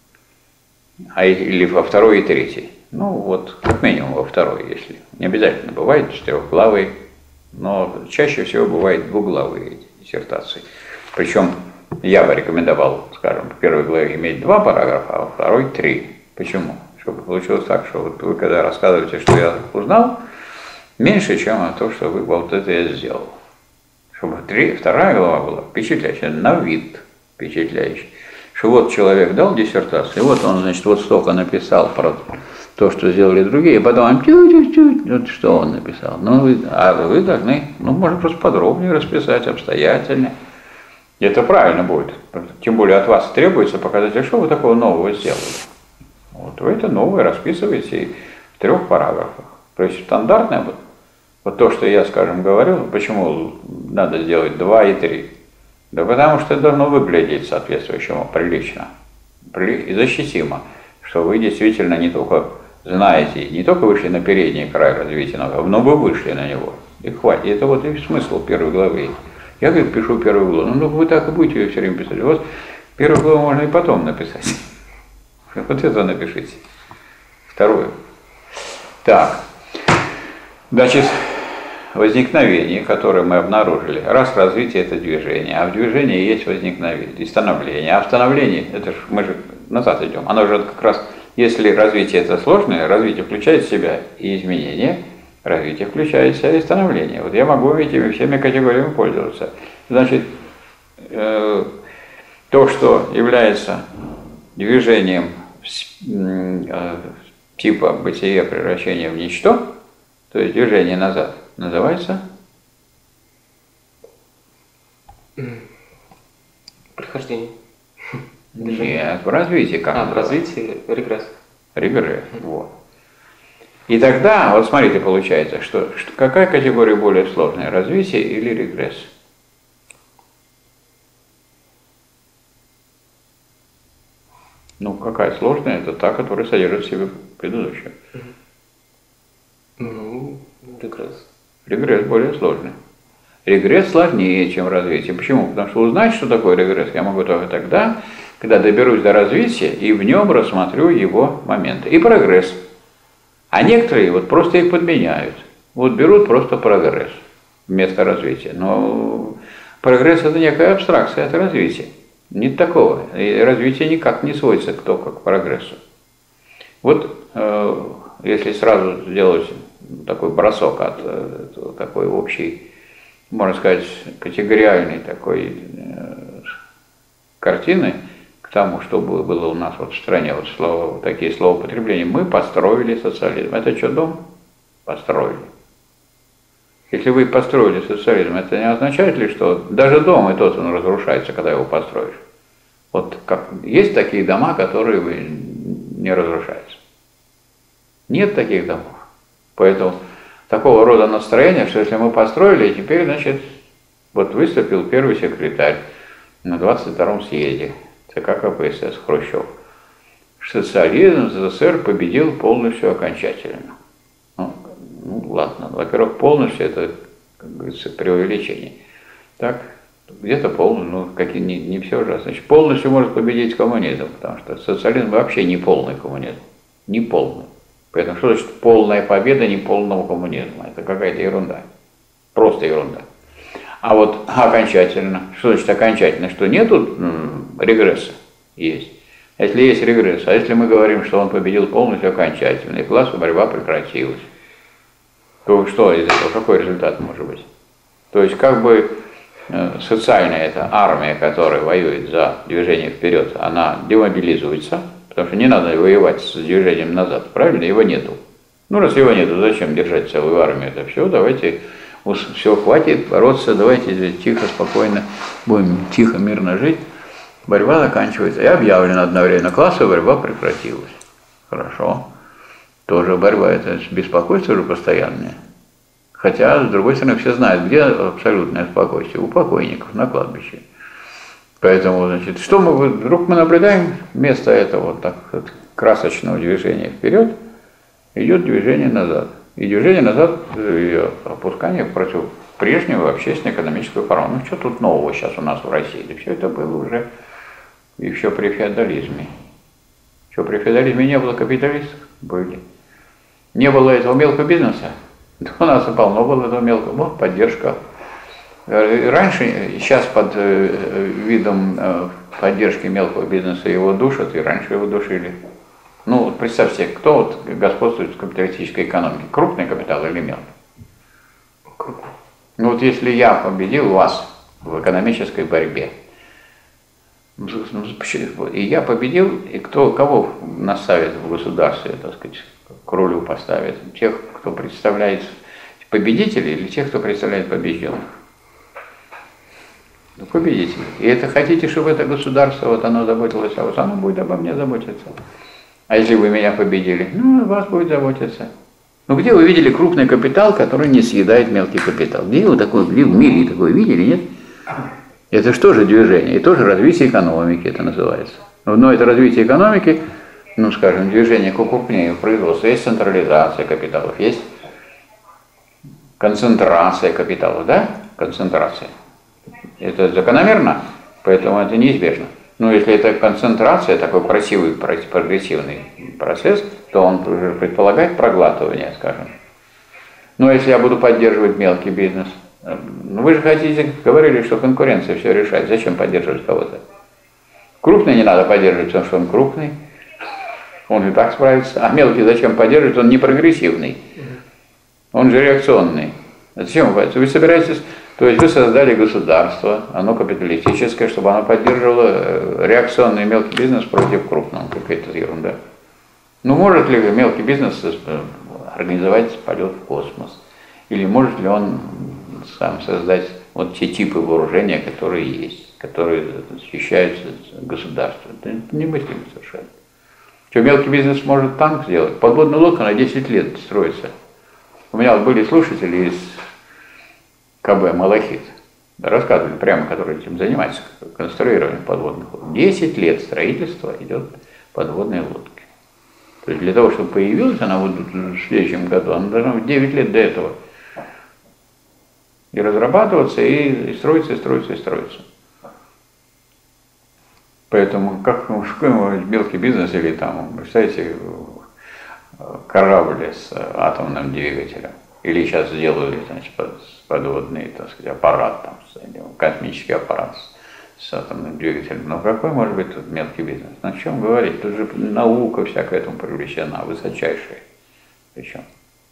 Speaker 1: или во второй и третьей, ну вот, как минимум во второй, если. Не обязательно бывает четырехглавые, но чаще всего бывают двуглавые диссертации. Причем я бы рекомендовал, скажем, в первой главе иметь 2 параграфа, а во второй 3. Почему? Чтобы получилось так, что вот вы когда рассказываете, что я узнал, меньше, чем то, что вы вот это я сделал. Чтобы вторая глава была впечатляющая, на вид впечатляющая. Что вот человек дал диссертацию, и вот он, значит, вот столько написал про то, что сделали другие, и потом вот что он написал. Ну, вы должны, можно просто подробнее расписать, обстоятельно. И это правильно будет. Тем более от вас требуется показать, а что вы такого нового сделали. Вот вы это новое расписываете в 3 параграфах. То есть стандартное, вот то, что я, скажем, говорил, почему надо сделать 2 и 3. Да потому что это должно выглядеть соответствующему прилично и защитимо, что вы действительно не только знаете, не только вышли на передний край развития науки, но вы вышли на него. И хватит. Это вот и смысл первой главы. Я, говорит, пишу первую главу. Ну, вы так и будете ее все время писать. Вот первую главу можно и потом написать. Вот это напишите. Второе. Так. Значит, возникновение, которое мы обнаружили. Раз развитие – это движение, а в движении есть возникновение и становление. А в становлении, это ж, мы же назад идем, оно же как раз, если развитие это сложное, развитие включает в себя и изменение, развитие включает в себя и становление. Вот я могу этими всеми категориями пользоваться. Значит, то, что является движением типа бытия превращения в ничто, то есть движение назад, называется
Speaker 2: прохождение.
Speaker 1: Нет, в развитии как?
Speaker 2: В развитии регресс.
Speaker 1: Регресс, вот. И тогда, вот смотрите, получается, что какая категория более сложная, развитие или регресс? Ну, какая сложная, это та, которая содержит в себе предыдущую.
Speaker 2: Ну, регресс.
Speaker 1: Регресс более сложный. Регресс сложнее, чем развитие. Почему? Потому что узнать, что такое регресс, я могу только тогда, когда доберусь до развития и в нем рассмотрю его моменты. И прогресс. А некоторые вот просто их подменяют. Вот берут просто прогресс вместо развития. Но прогресс это некая абстракция от развития. Нет такого. И развитие никак не сводится только к прогрессу. Вот если сразу сделать такой бросок от такой общей, можно сказать, категориальной такой картины к тому, что было у нас вот в стране, вот такие словоупотребления. Мы построили социализм. Это что, дом? Построили. Если вы построили социализм, это не означает ли, что даже дом и тот он разрушается, когда его построишь? Вот как есть такие дома, которые не разрушаются. Нет таких домов. Поэтому такого рода настроение, что если мы построили, и теперь, значит, вот выступил первый секретарь на 22-м съезде ЦК КПСС Хрущев. Социализм в СССР победил полностью окончательно. Ну ладно, во-первых, полностью это, как говорится, преувеличение. Так, где-то полностью, не все же. Значит, полностью может победить коммунизм, потому что социализм вообще не полный коммунизм. Не полный. Поэтому что значит полная победа неполного коммунизма? Это какая-то ерунда. Просто ерунда. А вот окончательно, что значит окончательно? Что нету регресса? Есть. Если есть регресс, а если мы говорим, что он победил полностью окончательно, и классовая борьба прекратилась, то что из этого, какой результат может быть? То есть как бы социальная эта армия, которая воюет за движение вперед, она демобилизуется, потому что не надо воевать с движением назад, правильно? Его нету. Ну, раз его нету, зачем держать целую армию? Это все, давайте, все, хватит бороться, давайте тихо, спокойно будем тихо, мирно жить. Борьба заканчивается. И объявлено одновременно, классовая борьба прекратилась. Хорошо. Тоже борьба, это беспокойство уже постоянное. Хотя, с другой стороны, все знают, где абсолютное спокойствие. У покойников на кладбище. Поэтому, значит, что мы вдруг мы наблюдаем вместо этого вот так, вот, красочного движения вперед, идет движение назад. И движение назад, и опускание против прежнего общественно-экономического формата. Ну, что тут нового сейчас у нас в России? Да все это было уже еще при феодализме. Что, при феодализме не было капиталистов? Были. Не было этого мелкого бизнеса? Да у нас и полно было этого мелкого. Вот поддержка. Раньше, сейчас под видом поддержки мелкого бизнеса его душат, и раньше его душили. Ну, вот представьте, кто вот господствует в капиталистической экономике? Крупный капитал или мелкий? Ну вот если я победил вас в экономической борьбе, и я победил, и кого наставит в государстве, так сказать, к рулю поставит? Тех, кто представляет победителей, или тех, кто представляет побежденных? Ну, победителей. И это хотите, чтобы это государство, вот оно заботилось о вас, оно будет обо мне заботиться. А если вы меня победили, ну, о вас будет заботиться. Ну, где вы видели крупный капитал, который не съедает мелкий капитал? Где вы такой, где в мире такое видели, нет? Это что же движение? И тоже развитие экономики это называется. Но это развитие экономики, ну, скажем, движение к укрупнению производства. Есть централизация капиталов, есть концентрация капиталов, да? Концентрация. Это закономерно, поэтому это неизбежно. Но если это концентрация, такой красивый, прогрессивный процесс, то он предполагает проглатывание, скажем. Но если я буду поддерживать мелкий бизнес, ну вы же хотите, говорили, что конкуренция все решает. Зачем поддерживать кого-то? Крупный не надо поддерживать, потому что он крупный. Он и так справится. А мелкий зачем поддерживать? Он не прогрессивный. Он же реакционный. Зачем вы? Вы собираетесь... То есть вы создали государство, оно капиталистическое, чтобы оно поддерживало реакционный мелкий бизнес против крупного. Какая-то ерунда. Ну, может ли мелкий бизнес организовать полет в космос? Или может ли он сам создать вот те типы вооружения, которые есть, которые защищаются государством? Это немыслимо совершенно. Что, мелкий бизнес может танк сделать? Подводная лодка на 10 лет строится. У меня вот были слушатели из КБ «Малахит», рассказывали прямо, которые этим занимаются, конструированием подводных лодок. 10 лет строительства идет подводной лодки. То есть для того, чтобы появилась она вот в следующем году, она должна быть 9 лет до этого. И разрабатываться, и строиться, и строиться, и строиться. Поэтому как мелкий бизнес или там, представляете, корабль с атомным двигателем. Или сейчас сделали, значит, подводный, так сказать, аппарат, там, космический аппарат с атомным двигателем. Но какой может быть тут мелкий бизнес? Ну, о чем говорить? Тут же наука вся к этому привлечена, высочайшая. Причем.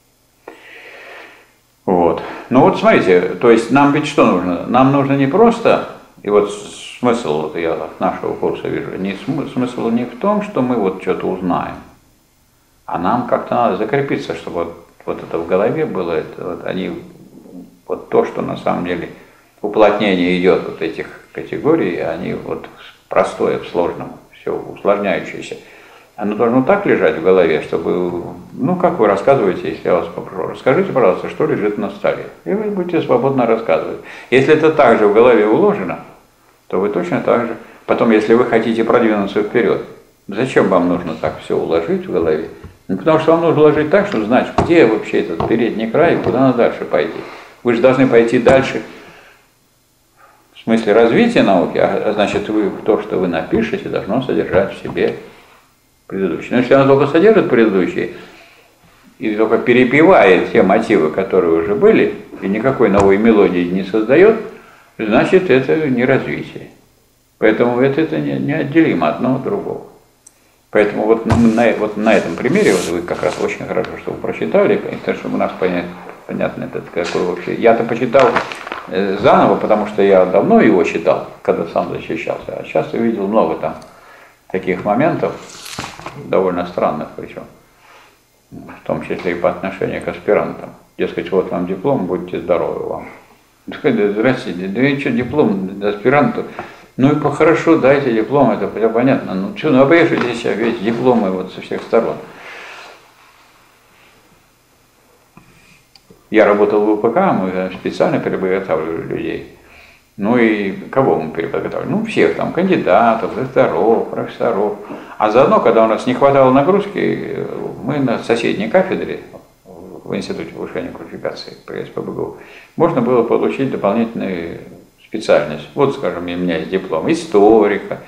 Speaker 1: Вот. Ну вот смотрите, то есть нам ведь что нужно? Нам нужно не просто, и вот смысл, вот я от нашего курса вижу, смысл не в том, что мы вот что-то узнаем, а нам как-то надо закрепиться, чтобы вот это в голове было, это вот они, вот то, что на самом деле уплотнение идет вот этих категорий, они вот простое в сложном, все усложняющееся. Оно должно так лежать в голове, чтобы, ну, как вы рассказываете, если я вас попрошу, расскажите, пожалуйста, что лежит на столе, и вы будете свободно рассказывать. Если это так же в голове уложено, то вы точно так же. Потом, если вы хотите продвинуться вперед, зачем вам нужно так все уложить в голове? Ну, потому что вам нужно уложить так, чтобы знать, где вообще этот передний край и куда надо дальше пойти. Вы же должны пойти дальше в смысле развития науки, а значит, вы то, что вы напишете, должно содержать в себе предыдущее. Но если оно только содержит предыдущие и только перепевает те мотивы, которые уже были, и никакой новой мелодии не создает, значит, это не развитие. Поэтому это неотделимо одно от другого. Поэтому вот на этом примере, вот вы как раз очень хорошо, что вы прочитали, потому что у нас понятно, это какой вообще. Я-то почитал заново, потому что я давно его читал, когда сам защищался, а сейчас я видел много там таких моментов, довольно странных причем, в том числе и по отношению к аспирантам. Дескать, вот вам диплом, будьте здоровы вам. Здравствуйте, да что, диплом аспиранту? Ну и хорошо, дайте диплом, это понятно. Ну что, ну обрежете себя весь дипломы вот со всех сторон. Я работал в УПК, мы специально переподготавливали людей. Ну и кого мы переподготавливали? Ну всех там, кандидатов, докторов, профессоров. А заодно, когда у нас не хватало нагрузки, мы на соседней кафедре в Институте повышения квалификации при СПбГУ можно было получить дополнительную специальность. Вот, скажем, у меня есть диплом историка,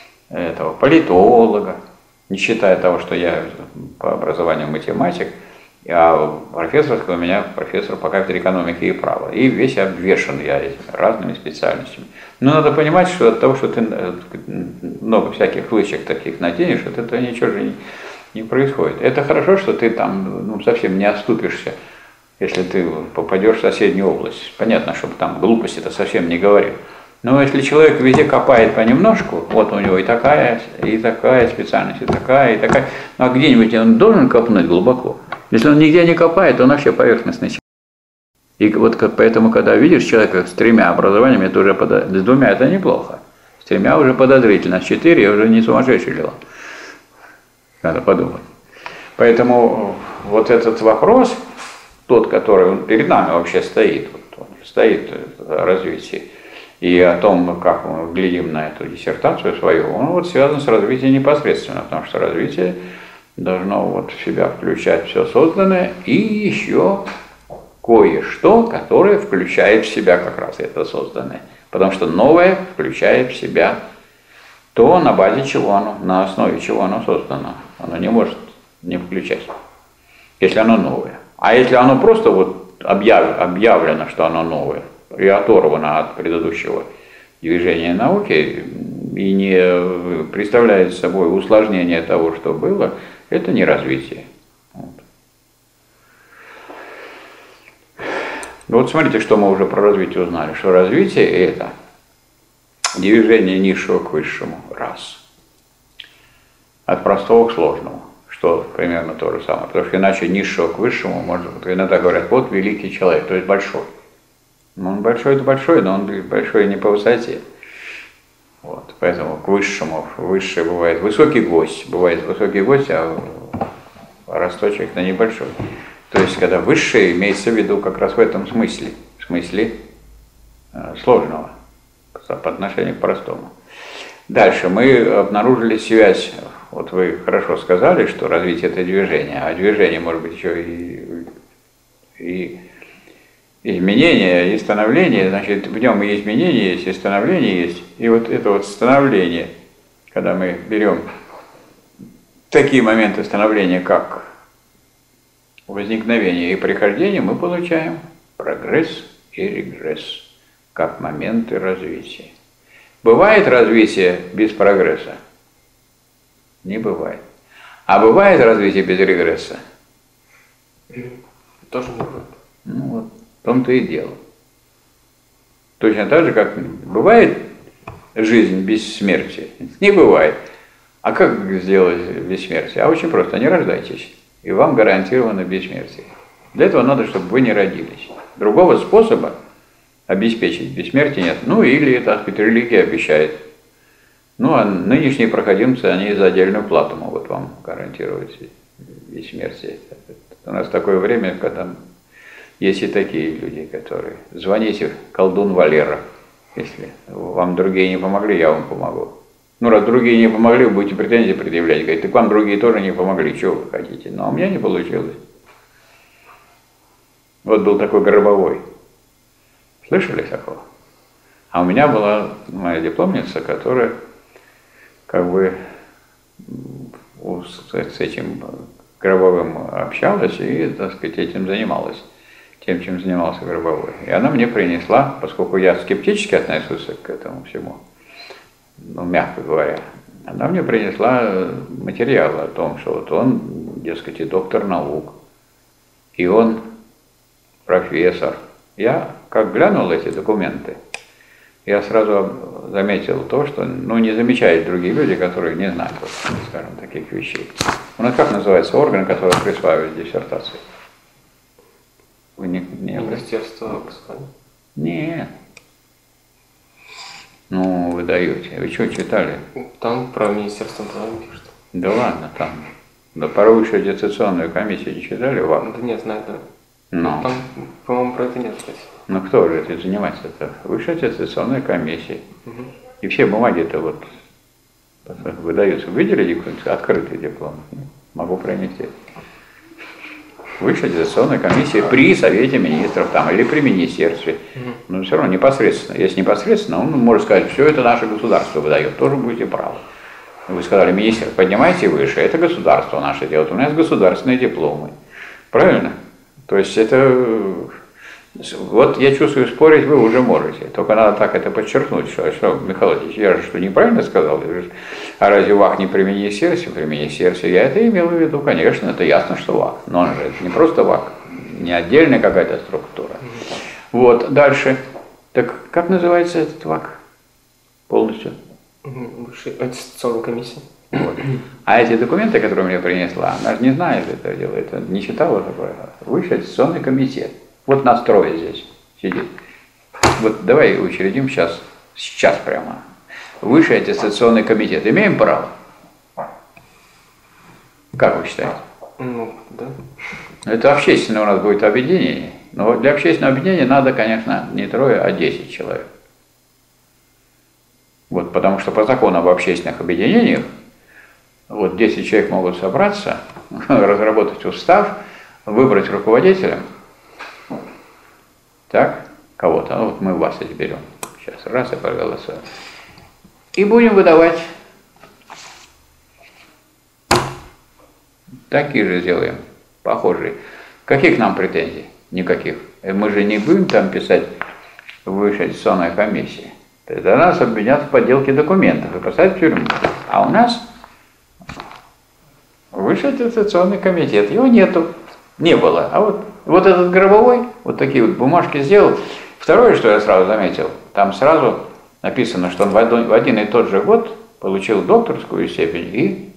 Speaker 1: политолога, не считая того, что я по образованию математик, а профессорская у меня профессор по кафедре экономики и права. И весь обвешан я разными специальностями. Но надо понимать, что от того, что ты много всяких лычек таких наденешь, от этого ничего же не происходит. Это хорошо, что ты там совсем не отступишься, если ты попадешь в соседнюю область. Понятно, чтобы там глупости-то совсем не говорил. Но если человек везде копает понемножку, вот у него и такая специальность, и такая. Ну а где-нибудь он должен копнуть глубоко. Если он нигде не копает, он вообще поверхностный человек. И вот поэтому, когда видишь человека с 3 образованиями, это уже с 2 это неплохо. С 3 уже подозрительно, с 4 уже не сумасшедший дело. Надо подумать. Поэтому вот этот вопрос, тот, который перед нами вообще стоит, стоит развитие, и о том, как мы глядим на эту диссертацию свою, он вот связан с развитием непосредственно, потому что развитие должно вот в себя включать все созданное и еще кое-что, которое включает в себя как раз это созданное. Потому что новое включает в себя то, на базе чего оно, на основе чего оно создано. Оно не может не включать, если оно новое. А если оно просто вот объявлено, что оно новое, и оторвано от предыдущего движения науки, и не представляет собой усложнение того, что было, это не развитие. Вот смотрите, что мы уже про развитие узнали, что развитие – это движение низшего к высшему, раз. От простого к сложному, что примерно то же самое. Потому что иначе низшего к высшему, иногда говорят, вот великий человек, то есть большой. Ну, он большой – это большой, но он большой не по высоте. Вот, поэтому к высшему, высший бывает высокий гость, а росточек-то небольшой. То есть, когда высшее имеется в виду как раз в этом смысле, сложного, по отношению к простому. Дальше мы обнаружили связь, вот вы хорошо сказали, что развитие это движение, а движение может быть еще и изменение, и становление, значит, в нем и изменение есть, и становление есть. И вот это вот становление, когда мы берем такие моменты становления, как возникновение и прихождение, мы получаем прогресс и регресс, как моменты развития. Бывает развитие без прогресса? Не бывает. А бывает развитие без регресса?
Speaker 2: Тоже не бывает.
Speaker 1: Ну вот, в том-то и дело. Точно так же, как бывает жизнь без смерти? Не бывает. А как сделать бессмертие? А очень просто, не рождайтесь, и вам гарантировано бессмертие. Для этого надо, чтобы вы не родились. Другого способа обеспечить бессмертие нет. Ну или, так сказать, религия обещает. Ну а нынешние проходимцы, они за отдельную плату могут вам гарантировать бессмертие. У нас такое время, когда есть и такие люди, которые... Звоните, колдун Валера. Если вам другие не помогли, я вам помогу. Ну, раз другие не помогли, вы будете претензии предъявлять. Говорит, так вам другие тоже не помогли, чего вы хотите? Но у меня не получилось. Вот был такой Гробовой. Слышали такого? А у меня была моя дипломница, которая как бы с этим Гробовым общалась и, так сказать, этим занималась. Тем, чем занимался Гробовой. И она мне принесла, поскольку я скептически относился к этому всему, ну, мягко говоря, Она мне принесла материал о том, что вот он, дескать, и доктор наук, и он профессор. Я, как глянул эти документы, я сразу заметил то, что не замечают другие люди, которые не знают, вот, скажем, таких вещей. У нас как называется орган, который присваивает диссертации? Вы не
Speaker 2: Министерство образования?
Speaker 1: Нет. Ну, вы даете. Вы что читали?
Speaker 2: Там про Министерство образования пишут.
Speaker 1: Да ладно, там. Да про высшую аттестационную комиссию не читали вам?
Speaker 2: Да нет, знаю, да.
Speaker 1: Ну.
Speaker 2: Там, по-моему, про это нет, кстати.
Speaker 1: Ну кто же этим занимается-то? Высшая аттестационная комиссия.
Speaker 2: Угу.
Speaker 1: И все бумаги-то вот выдаются. Видели открытый диплом? Могу принести. Высшая аттестационная комиссия при Совете Министров там, или при Министерстве. Но все равно непосредственно. Если непосредственно, он может сказать, все это наше государство выдает, тоже будете правы. Вы сказали, министр, поднимайте выше, это государство наше делает, у нас государственные дипломы. Правильно? То есть это... Вот я чувствую, спорить вы уже можете. Только надо так это подчеркнуть, что Михаил Владимирович, я же что, неправильно сказал? А разве ВАК не при Министерстве? При Министерстве я это имел в виду, конечно, это ясно, что ВАК. Но он же это не просто ВАК, не отдельная какая-то структура. Вот, дальше. Так как называется этот ВАК полностью?
Speaker 2: Высшая аттестационная комиссия.
Speaker 1: Вот. А эти документы, которые мне принесла, она же не знает этого дела, это не читала такое. Высший аттестационный комитет. Вот нас трое здесь сидит. Вот давай учредим сейчас прямо. Высший аттестационный комитет. Имеем право? Как вы считаете?
Speaker 2: Ну, да.
Speaker 1: Это общественное у нас будет объединение. Но для общественного объединения надо, конечно, не трое, а 10 человек. Вот, потому что по закону об общественных объединениях вот 10 человек могут собраться, разработать устав, выбрать руководителя. Так, кого-то. Ну, вот мы вас изберем. Сейчас раз и проголосуем. И будем выдавать. Такие же сделаем, похожие. Каких к нам претензий? Никаких. Мы же не будем там писать высшая аттестационная комиссия. Тогда нас обвинят в подделке документов и посадят в тюрьму. А у нас высший аттестационный комитет. Его нету. Не было. А вот этот гробовой, вот такие вот бумажки сделал. Второе, что я сразу заметил, там сразу написано, что он в один и тот же год получил докторскую степень и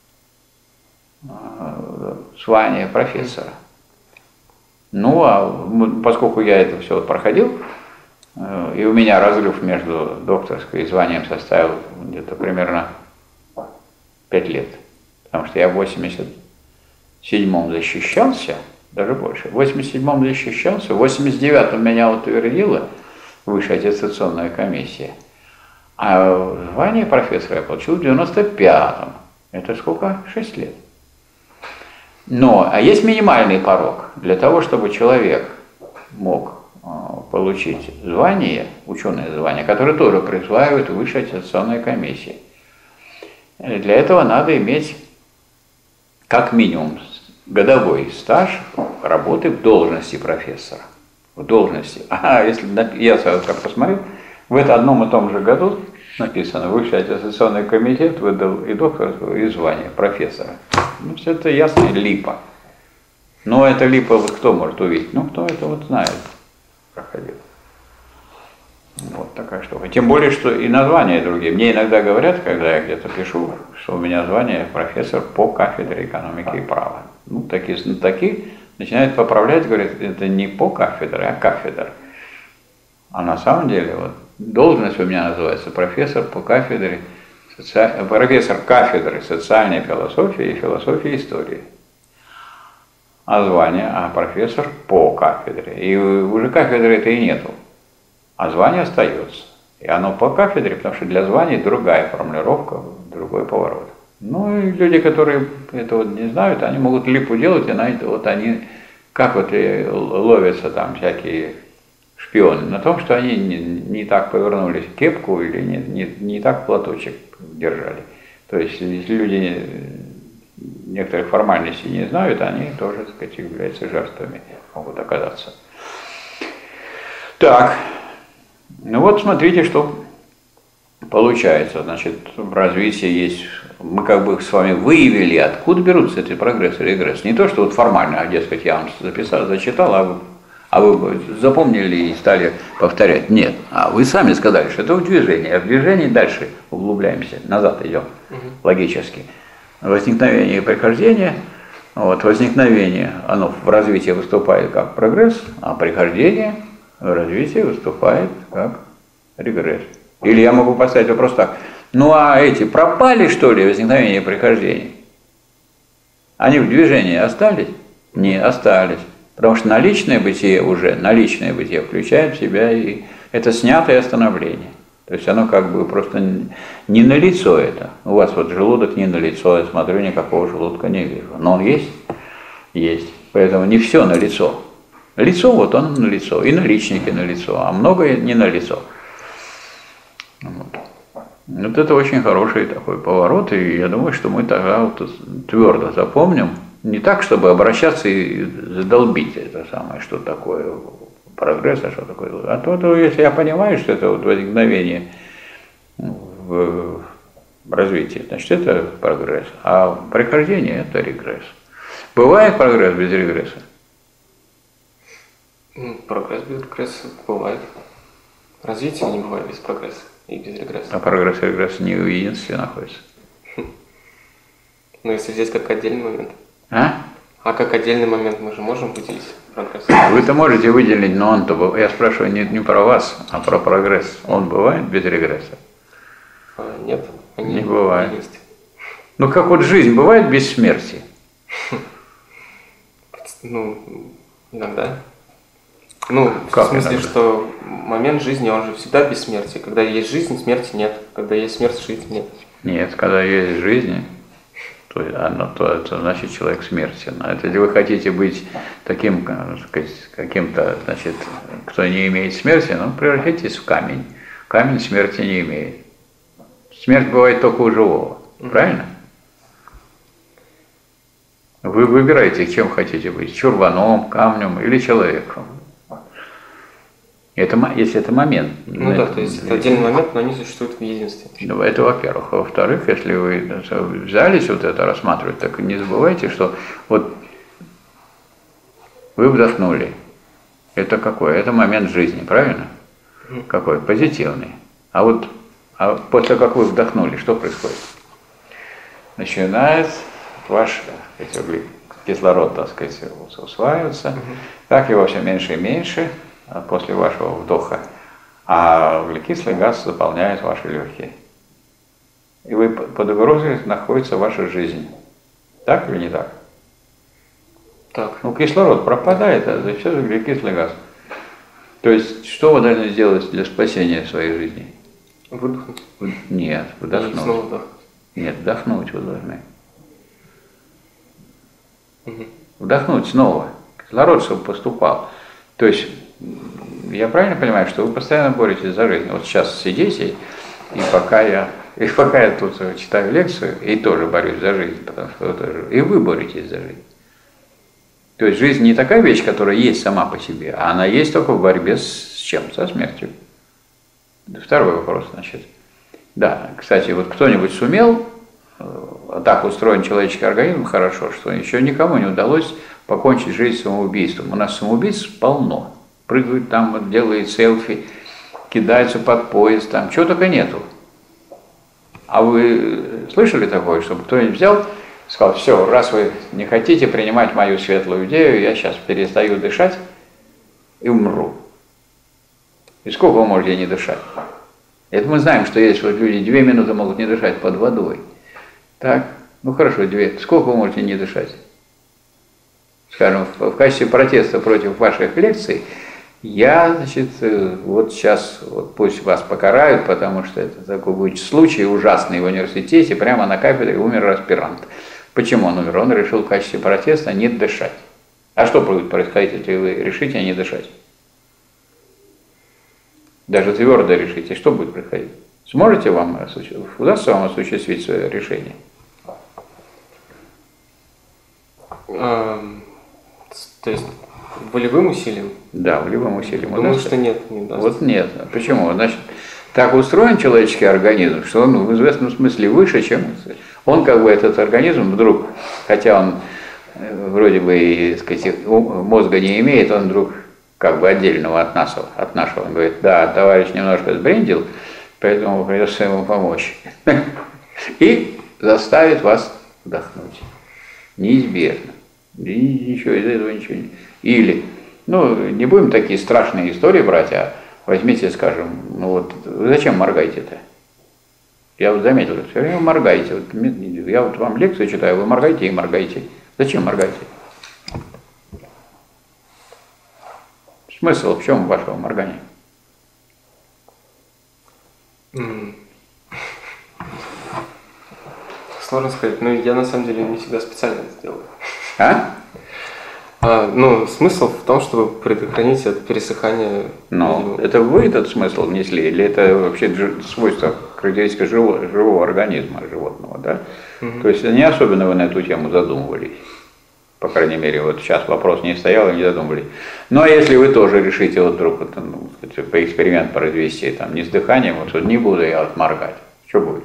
Speaker 1: звание профессора. Ну, а поскольку я это все проходил, и у меня разрыв между докторской и званием составил где-то примерно 5 лет, потому что я в 87-м защищался, даже больше, в 87-м защищался, в 89-м меня утвердила высшая аттестационная комиссия, а звание профессора я получил в 95-м. Это сколько? 6 лет. А есть минимальный порог для того, чтобы человек мог получить звание, ученое звание, которое тоже присваивает высшая аттестационная комиссия. Для этого надо иметь как минимум годовой стаж работы в должности профессора. В должности. Если я сразу так посмотрел, в одном и том же году написано, высший аттестационный комитет выдал и докторскую, и звание профессора. Все это ясно, липа. Но это липа вот кто может увидеть? Кто это вот знает, проходил. Вот такая штука. Тем более, что и названия другие. Мне иногда говорят, когда я где-то пишу, что у меня звание профессор по кафедре экономики и права. Такие знатоки начинают поправлять, говорят, это не по кафедре, а кафедра. А на самом деле, должность у меня называется профессор по кафедре, профессор кафедры социальной философии и философии истории. А звание, профессор по кафедре. И уже кафедры это и нету. А звание остается. И оно по кафедре, потому что для званий другая формулировка, другой поворот. И люди, которые это не знают, они могут липу делать, и на это они, как ловятся там всякие шпионы, на том, что они не так повернулись кепку или не так платочек держали. То есть, если люди некоторых формальностей не знают, они тоже, так сказать, являются жертвами, могут оказаться. Так, смотрите, что Получается, значит, в развитии есть, мы как бы с вами выявили, откуда берутся эти прогресс и регресс. Не то, что вот формально, дескать, я вам записал, зачитал, а вы запомнили и стали повторять. Нет, а вы сами сказали, что это в движении, а в движении дальше углубляемся, назад идем, логически. Возникновение и прихождение, вот, возникновение, оно в развитии выступает как прогресс, а прихождение в развитии выступает как регресс. Или я могу поставить вопрос так, ну а эти пропали, что ли, возникновение и прихождение? Они в движении остались? Не, остались. Потому что наличное бытие включает в себя и это снятое становление. То есть оно как бы просто не налицо это. У вас вот желудок не налицо, я смотрю, никакого желудка не вижу. Но он есть? Есть. Поэтому не все налицо. Лицо, вот оно налицо, и наличники налицо, а многое не налицо. Вот это очень хороший такой поворот, и я думаю, что мы тогда вот твердо запомним, не так, чтобы обращаться и задолбить это самое, что такое прогресс, а что такое, а то, если я понимаю, что это вот возникновение в развитии, значит, это прогресс, а прихождение – это регресс. Бывает прогресс без регресса?
Speaker 2: Прогресс без регресса бывает. Развитие не бывает без прогресса и без регресса.
Speaker 1: А прогресс и регресс не в единстве находятся.
Speaker 2: Но если здесь как отдельный момент.
Speaker 1: А?
Speaker 2: А как отдельный момент мы же можем выделить прогресс?
Speaker 1: Вы-то можете выделить, но он-то, я спрашиваю не про вас, а про прогресс. Он бывает без регресса?
Speaker 2: Нет, они
Speaker 1: не бывает.
Speaker 2: Есть.
Speaker 1: Ну как вот жизнь бывает без смерти?
Speaker 2: Ну, иногда. Ну,
Speaker 1: как
Speaker 2: в смысле,
Speaker 1: иногда?
Speaker 2: что момент жизни, он же всегда без смерти. Когда есть жизнь, смерти нет. Когда есть смерть, жизни нет.
Speaker 1: Нет, когда есть жизнь, то это значит человек смертен. А это если вы хотите быть таким, каким-то, значит, кто не имеет смерти, ну, превратитесь в камень. Камень смерти не имеет. Смерть бывает только у живого, правильно? Вы выбираете, кем хотите быть, чурбаном, камнем или человеком. Это, если это момент.
Speaker 2: Ну да, то есть это отдельный момент, но они существуют в единстве.
Speaker 1: Это во-первых. Во-вторых, если вы взялись вот это рассматривать, так не забывайте, что вот вы вдохнули. Это какой? Это момент жизни, правильно? Какой? Позитивный. А после как вы вдохнули, что происходит? Начинает ваш кислород, так сказать, усваиваться, так его все меньше и меньше после вашего вдоха, а углекислый газ заполняет ваши легкие. И вы под угрозой находится ваша жизнь. Так или не так?
Speaker 2: Так.
Speaker 1: Ну, кислород пропадает, а зачем углекислый газ? То есть, что вы должны сделать для спасения своей жизни?
Speaker 2: Выдохнуть.
Speaker 1: Нет, вдохнуть.
Speaker 2: И снова вдохнуть.
Speaker 1: Нет, вдохнуть вы должны. Вдохнуть снова. Кислород, чтобы поступал. То есть, я правильно понимаю, что вы постоянно боретесь за жизнь? Вот сейчас сидите, и пока я тут читаю лекцию, и тоже борюсь за жизнь, потому что и вы боретесь за жизнь. То есть жизнь не такая вещь, которая есть сама по себе, а она есть только в борьбе с чем? Со смертью. Второй вопрос, значит. Да, кстати, вот кто-нибудь сумел, так устроен человеческий организм хорошо, что еще никому не удалось покончить жизнь самоубийством. У нас самоубийц полно. Прыгают там, делают селфи, кидаются под поезд, там чего только нету. А вы слышали такое, чтобы кто-нибудь взял, сказал, все, раз вы не хотите принимать мою светлую идею, я сейчас перестаю дышать и умру. И сколько вы можете не дышать? Это мы знаем, что есть вот люди 2 минуты могут не дышать под водой. Так, ну хорошо, 2. Сколько вы можете не дышать? Скажем, в качестве протеста против ваших лекций, я, значит, вот сейчас, вот пусть вас покарают, потому что это такой будет случай ужасный в университете, прямо на кафедре умер аспирант. Почему он умер? Он решил в качестве протеста не дышать. А что будет происходить, если вы решите не дышать? Даже твердо решите, что будет происходить? Сможете удастся вам осуществить свое решение?
Speaker 2: То есть волевым усилием?
Speaker 1: Да, волевым усилием.
Speaker 2: Думаю, что нет, не удастся.
Speaker 1: Вот нет. Почему? Значит, Так устроен человеческий организм, что он в известном смысле выше, чем он, как бы этот организм вдруг, хотя он вроде бы и, так сказать, мозга не имеет, он вдруг как бы отдельного от нас, от нашего. Он говорит, да, товарищ немножко сбрендил, поэтому придется ему помочь. И заставит вас вдохнуть. Неизбежно. И ничего из этого ничего не... Или, не будем такие страшные истории брать, а возьмите, скажем, вы зачем моргаете-то? Я вот заметил, все время моргаете. Я вот вам лекцию читаю, вы моргаете и моргаете. Зачем моргаете? Смысл в чем вашего моргания?
Speaker 2: Сложно сказать, но я на самом деле не всегда специально это делаю. Смысл в том, чтобы предохранить от пересыхания.
Speaker 1: Это вы этот смысл внесли, или это вообще свойство, характеристика живого организма животного, да? То есть не особенно вы на эту тему задумывались. По крайней мере, вот сейчас вопрос не стоял и не задумывались. Но если вы тоже решите вот вдруг по эксперимент произвести, не с дыханием, не буду я моргать, что будет?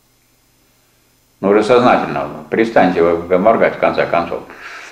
Speaker 1: Уже сознательно, перестаньте вы моргать в конце концов.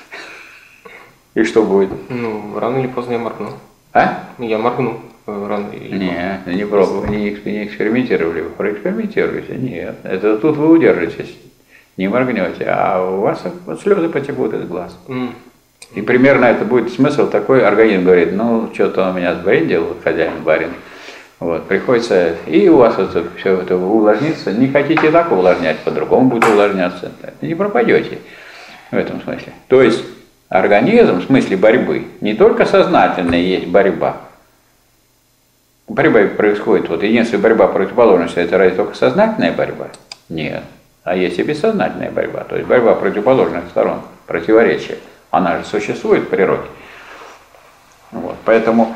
Speaker 1: И что будет?
Speaker 2: Рано или поздно я моргну. Я моргну рано или поздно.
Speaker 1: Нет, не пробовали, не экспериментировали, вы проэкспериментируете. Нет, это тут вы удержитесь, не моргнете, а у вас слезы потекут из глаз. И примерно это будет смысл такой, организм говорит, что-то он меня сбрендил, хозяин, барин. Приходится, и у вас все это увлажнится. Не хотите так увлажнять, по-другому будет увлажняться. Не пропадете в этом смысле. То есть организм в смысле борьбы не только сознательная есть борьба. Борьба происходит, единственная борьба противоположности, это разве только сознательная борьба? Нет. А есть и бессознательная борьба, то есть борьба противоположных сторон, противоречия. Она же существует в природе. Поэтому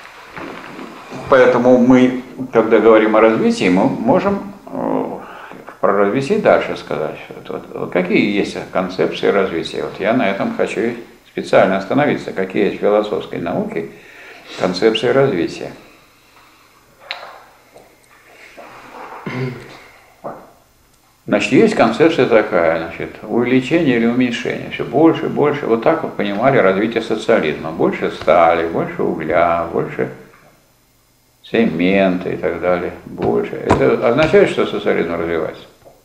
Speaker 1: мы, когда говорим о развитии, мы можем про развитие дальше сказать. Какие есть концепции развития? Я на этом хочу специально остановиться. Какие есть в философской науке концепции развития? Есть концепция такая, увеличение или уменьшение. Все больше и больше. Вот так вот понимали развитие социализма. Больше стали, больше угля, больше цемента и так далее. Больше. Это означает, что социализм развивается?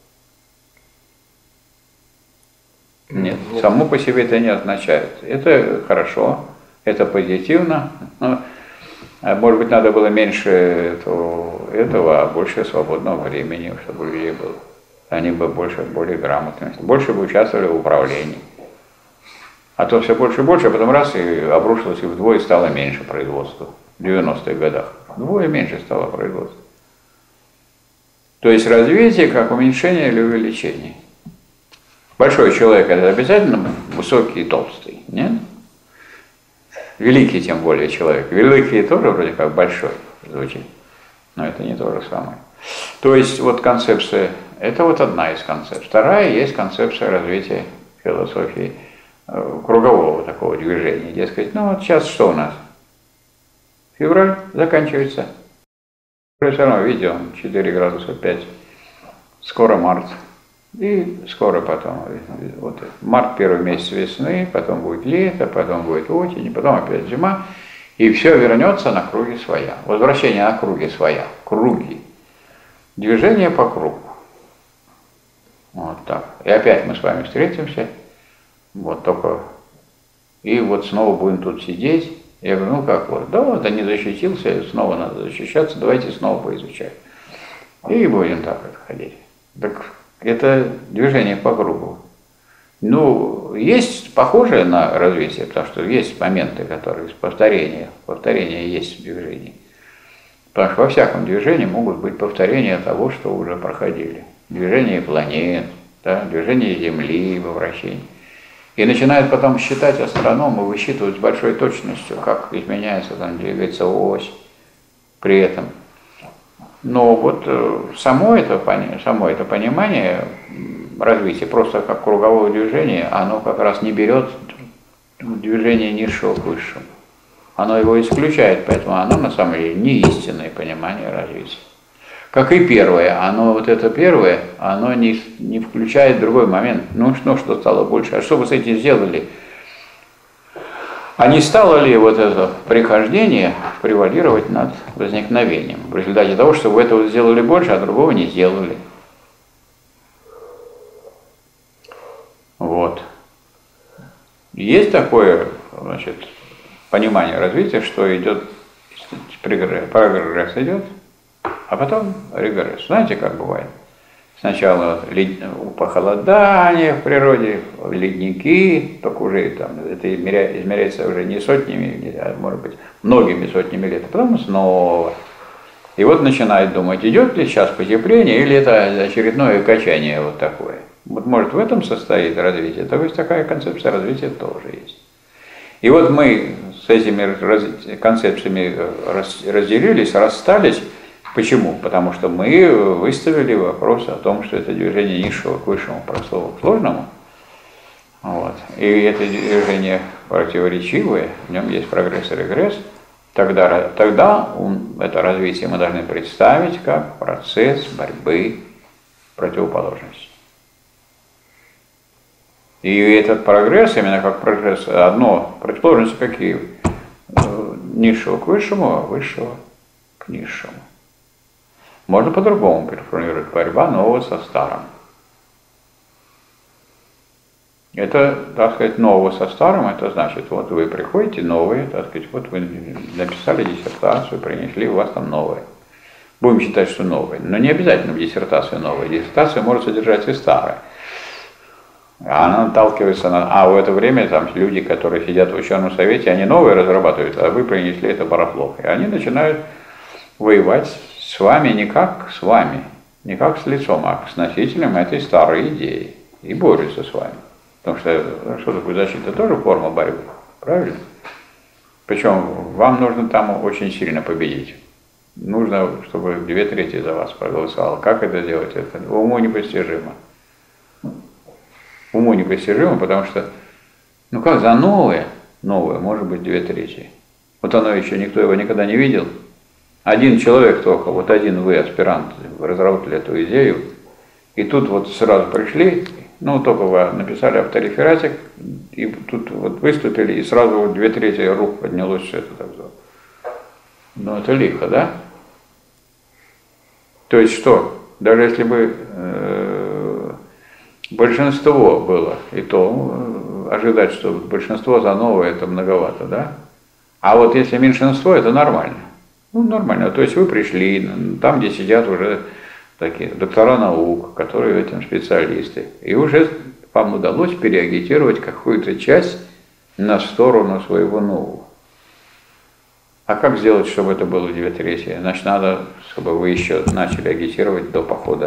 Speaker 1: Нет. Само по себе это не означает. Это хорошо, это позитивно. Может быть, надо было меньше этого, а больше свободного времени, чтобы у людей было. Они бы более грамотны, больше бы участвовали в управлении. А то все больше и больше, а потом раз и обрушилось, и вдвое стало меньше производства в 90-х годах. Вдвое меньше стало производства. То есть развитие как уменьшение или увеличение. Большой человек это обязательно высокий и толстый, нет? Великий тем более человек. Великий тоже вроде как большой звучит, но это не то же самое. То есть концепция, это одна из концепций. Вторая есть концепция развития философии кругового такого движения. Дескать, сейчас что у нас? Февраль заканчивается. Все равно видим 4 градуса 5. Скоро март. И скоро потом. Март первый месяц весны, потом будет лето, потом будет осень, потом опять зима. И все вернется на круги своя. Возвращение на круги своя. Круги. Движение по кругу. Так. И опять мы с вами встретимся. Только. И снова будем тут сидеть. Я говорю, да, не защитился, снова надо защищаться, давайте снова поизучаем. И будем так ходить. Так это движение по кругу. Есть похожее на развитие, потому что есть моменты, которые повторение есть в движении. Потому что во всяком движении могут быть повторения того, что уже проходили. Движение планет, движение Земли во вращении. И начинают потом считать астрономы, высчитывать с большой точностью, как изменяется, двигается ось при этом. Но само это понимание развития, просто как круговое движение, оно как раз не берет движение низшего к высшему. Оно его исключает, поэтому оно на самом деле не истинное понимание развития. как и первое. Оно, вот это первое, оно не включает другой момент. Ну, что стало больше? А что вы с этим сделали? А не стало ли вот это прихождение превалировать над возникновением в результате того, что вы этого сделали больше, а другого не сделали? Вот. Есть такое, значит, понимание развития, что идет прогресс идет, а потом регресс. Знаете, как бывает? Сначала похолодание в природе, ледники, только уже там, это измеряется уже не сотнями, а может быть многими сотнями лет, а потом снова. И вот начинает думать, идет ли сейчас потепление или это очередное качание вот такое. Вот может в этом состоит развитие, то есть такая концепция развития тоже есть. И вот мы с этими концепциями разделились, расстались. Почему? Потому что мы выставили вопрос о том, что это движение низшего к высшему, простого к сложному. Вот. И это движение противоречивое, в нем есть прогресс и регресс. Тогда это развитие мы должны представить как процесс борьбы противоположностей. И этот прогресс, именно как прогресс, одно, противоположности какие? Низшего к высшему, а высшего к низшему. Можно по-другому переформулировать: борьба нового со старым. Это, так сказать, нового со старым, это значит, вот вы приходите новые, так сказать, вот вы написали диссертацию, принесли, у вас там новое. Будем считать, что новое. Но не обязательно в диссертации новое. Диссертация может содержать и старое. Она наталкивается на... А в это время там люди, которые сидят в ученом совете, они новые разрабатывают, а вы принесли это барахло. И они начинают воевать с вами не как с вами, не как с лицом, а с носителем этой старой идеи. И борются с вами. Потому что такое защита? Тоже форма борьбы. Правильно? Причем вам нужно там очень сильно победить. Нужно, чтобы 2/3 за вас проголосовало. Как это делать? Это уму непостижимо. Уму непостижимо, потому что, ну как за новое может быть 2/3. Вот оно еще, никто его никогда не видел. Один человек только, вот один вы, аспирант, вы разработали эту идею, и тут вот сразу пришли, ну только вы написали авторефератик, и тут вот выступили, и сразу вот 2/3 рук поднялось все это так звать. Ну это лихо, да? То есть что? Даже если бы большинство было, и то ожидать, что большинство за новое, это многовато, да? А вот если меньшинство, это нормально. Ну, нормально. То есть вы пришли, там, где сидят уже такие доктора наук, которые в этом специалисты, и уже вам удалось переагитировать какую-то часть на сторону своего нового. А как сделать, чтобы это было 2/3? Значит, надо, чтобы вы еще начали агитировать до похода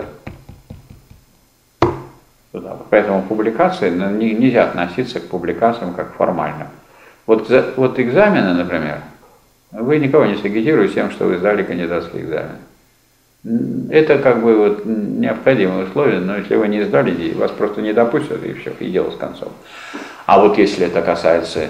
Speaker 1: туда. Поэтому публикации, нельзя относиться к публикациям как к формальным. Вот экзамены, например, вы никого не сагитируете тем, что вы сдали кандидатский экзамен. Это как бы вот необходимое условие, но если вы не сдали, вас просто не допустят, и все, и дело с концом. А вот если это касается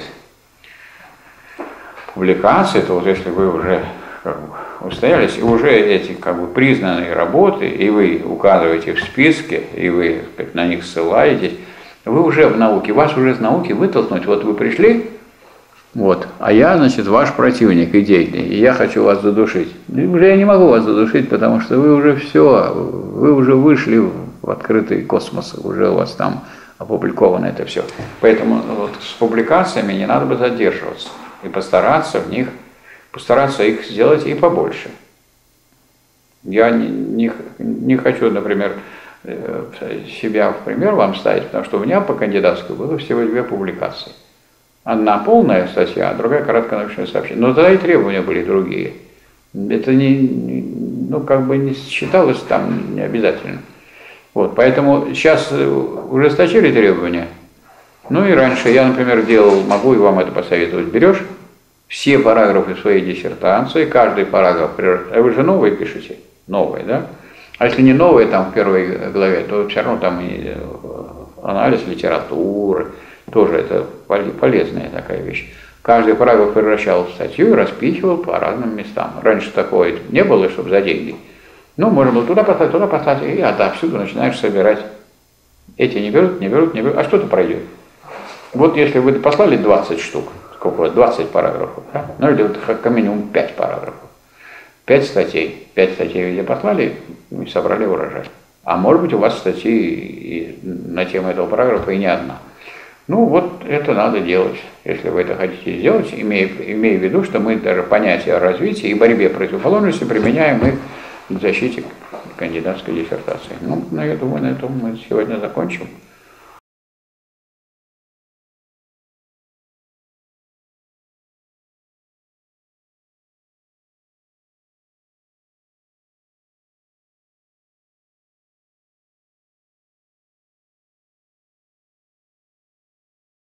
Speaker 1: публикации, то вот если вы уже как бы устоялись, и уже эти как бы признанные работы, и вы указываете в списке, и вы как на них ссылаетесь, вы уже в науке, вас уже с науки вытолкнуть, вот вы пришли, вот, а я, значит, ваш противник идейный, и я хочу вас задушить. И уже я не могу вас задушить, потому что вы уже все, вы уже вышли в открытый космос, уже у вас там опубликовано это все. Поэтому вот с публикациями не надо бы задерживаться и постараться их сделать и побольше. Я не хочу, например, себя в пример вам ставить, потому что у меня по кандидатской было всего 2 публикации. Одна полная статья, а другая краткое научное сообщение. Но тогда и требования были другие. Это не считалось там не обязательно. Вот, поэтому сейчас ужесточили требования. Ну и раньше я, например, могу и вам это посоветовать, берешь все параграфы своей диссертации, каждый параграф, а вы же новые пишете, новые, да? А если не новые там в первой главе, то все равно там и анализ литературы, тоже это полезная такая вещь. Каждый параграф превращал в статью и распихивал по разным местам. Раньше такое не было, чтобы за деньги. Ну, можно было туда послать, и отовсюду начинаешь собирать. Эти не берут, не берут, не берут. А что-то пройдет. Вот если вы послали 20 штук, сколько у вас, 20 параграфов, да? Ну или вот как минимум 5 параграфов, 5 статей везде послали и собрали урожай. А может быть у вас статьи и на тему этого параграфа и не одна. Ну вот это надо делать, если вы это хотите сделать, имея в виду, что мы даже понятие о развитии и борьбе противоположности применяем и к защите кандидатской диссертации. Ну, я думаю, на этом мы сегодня закончим.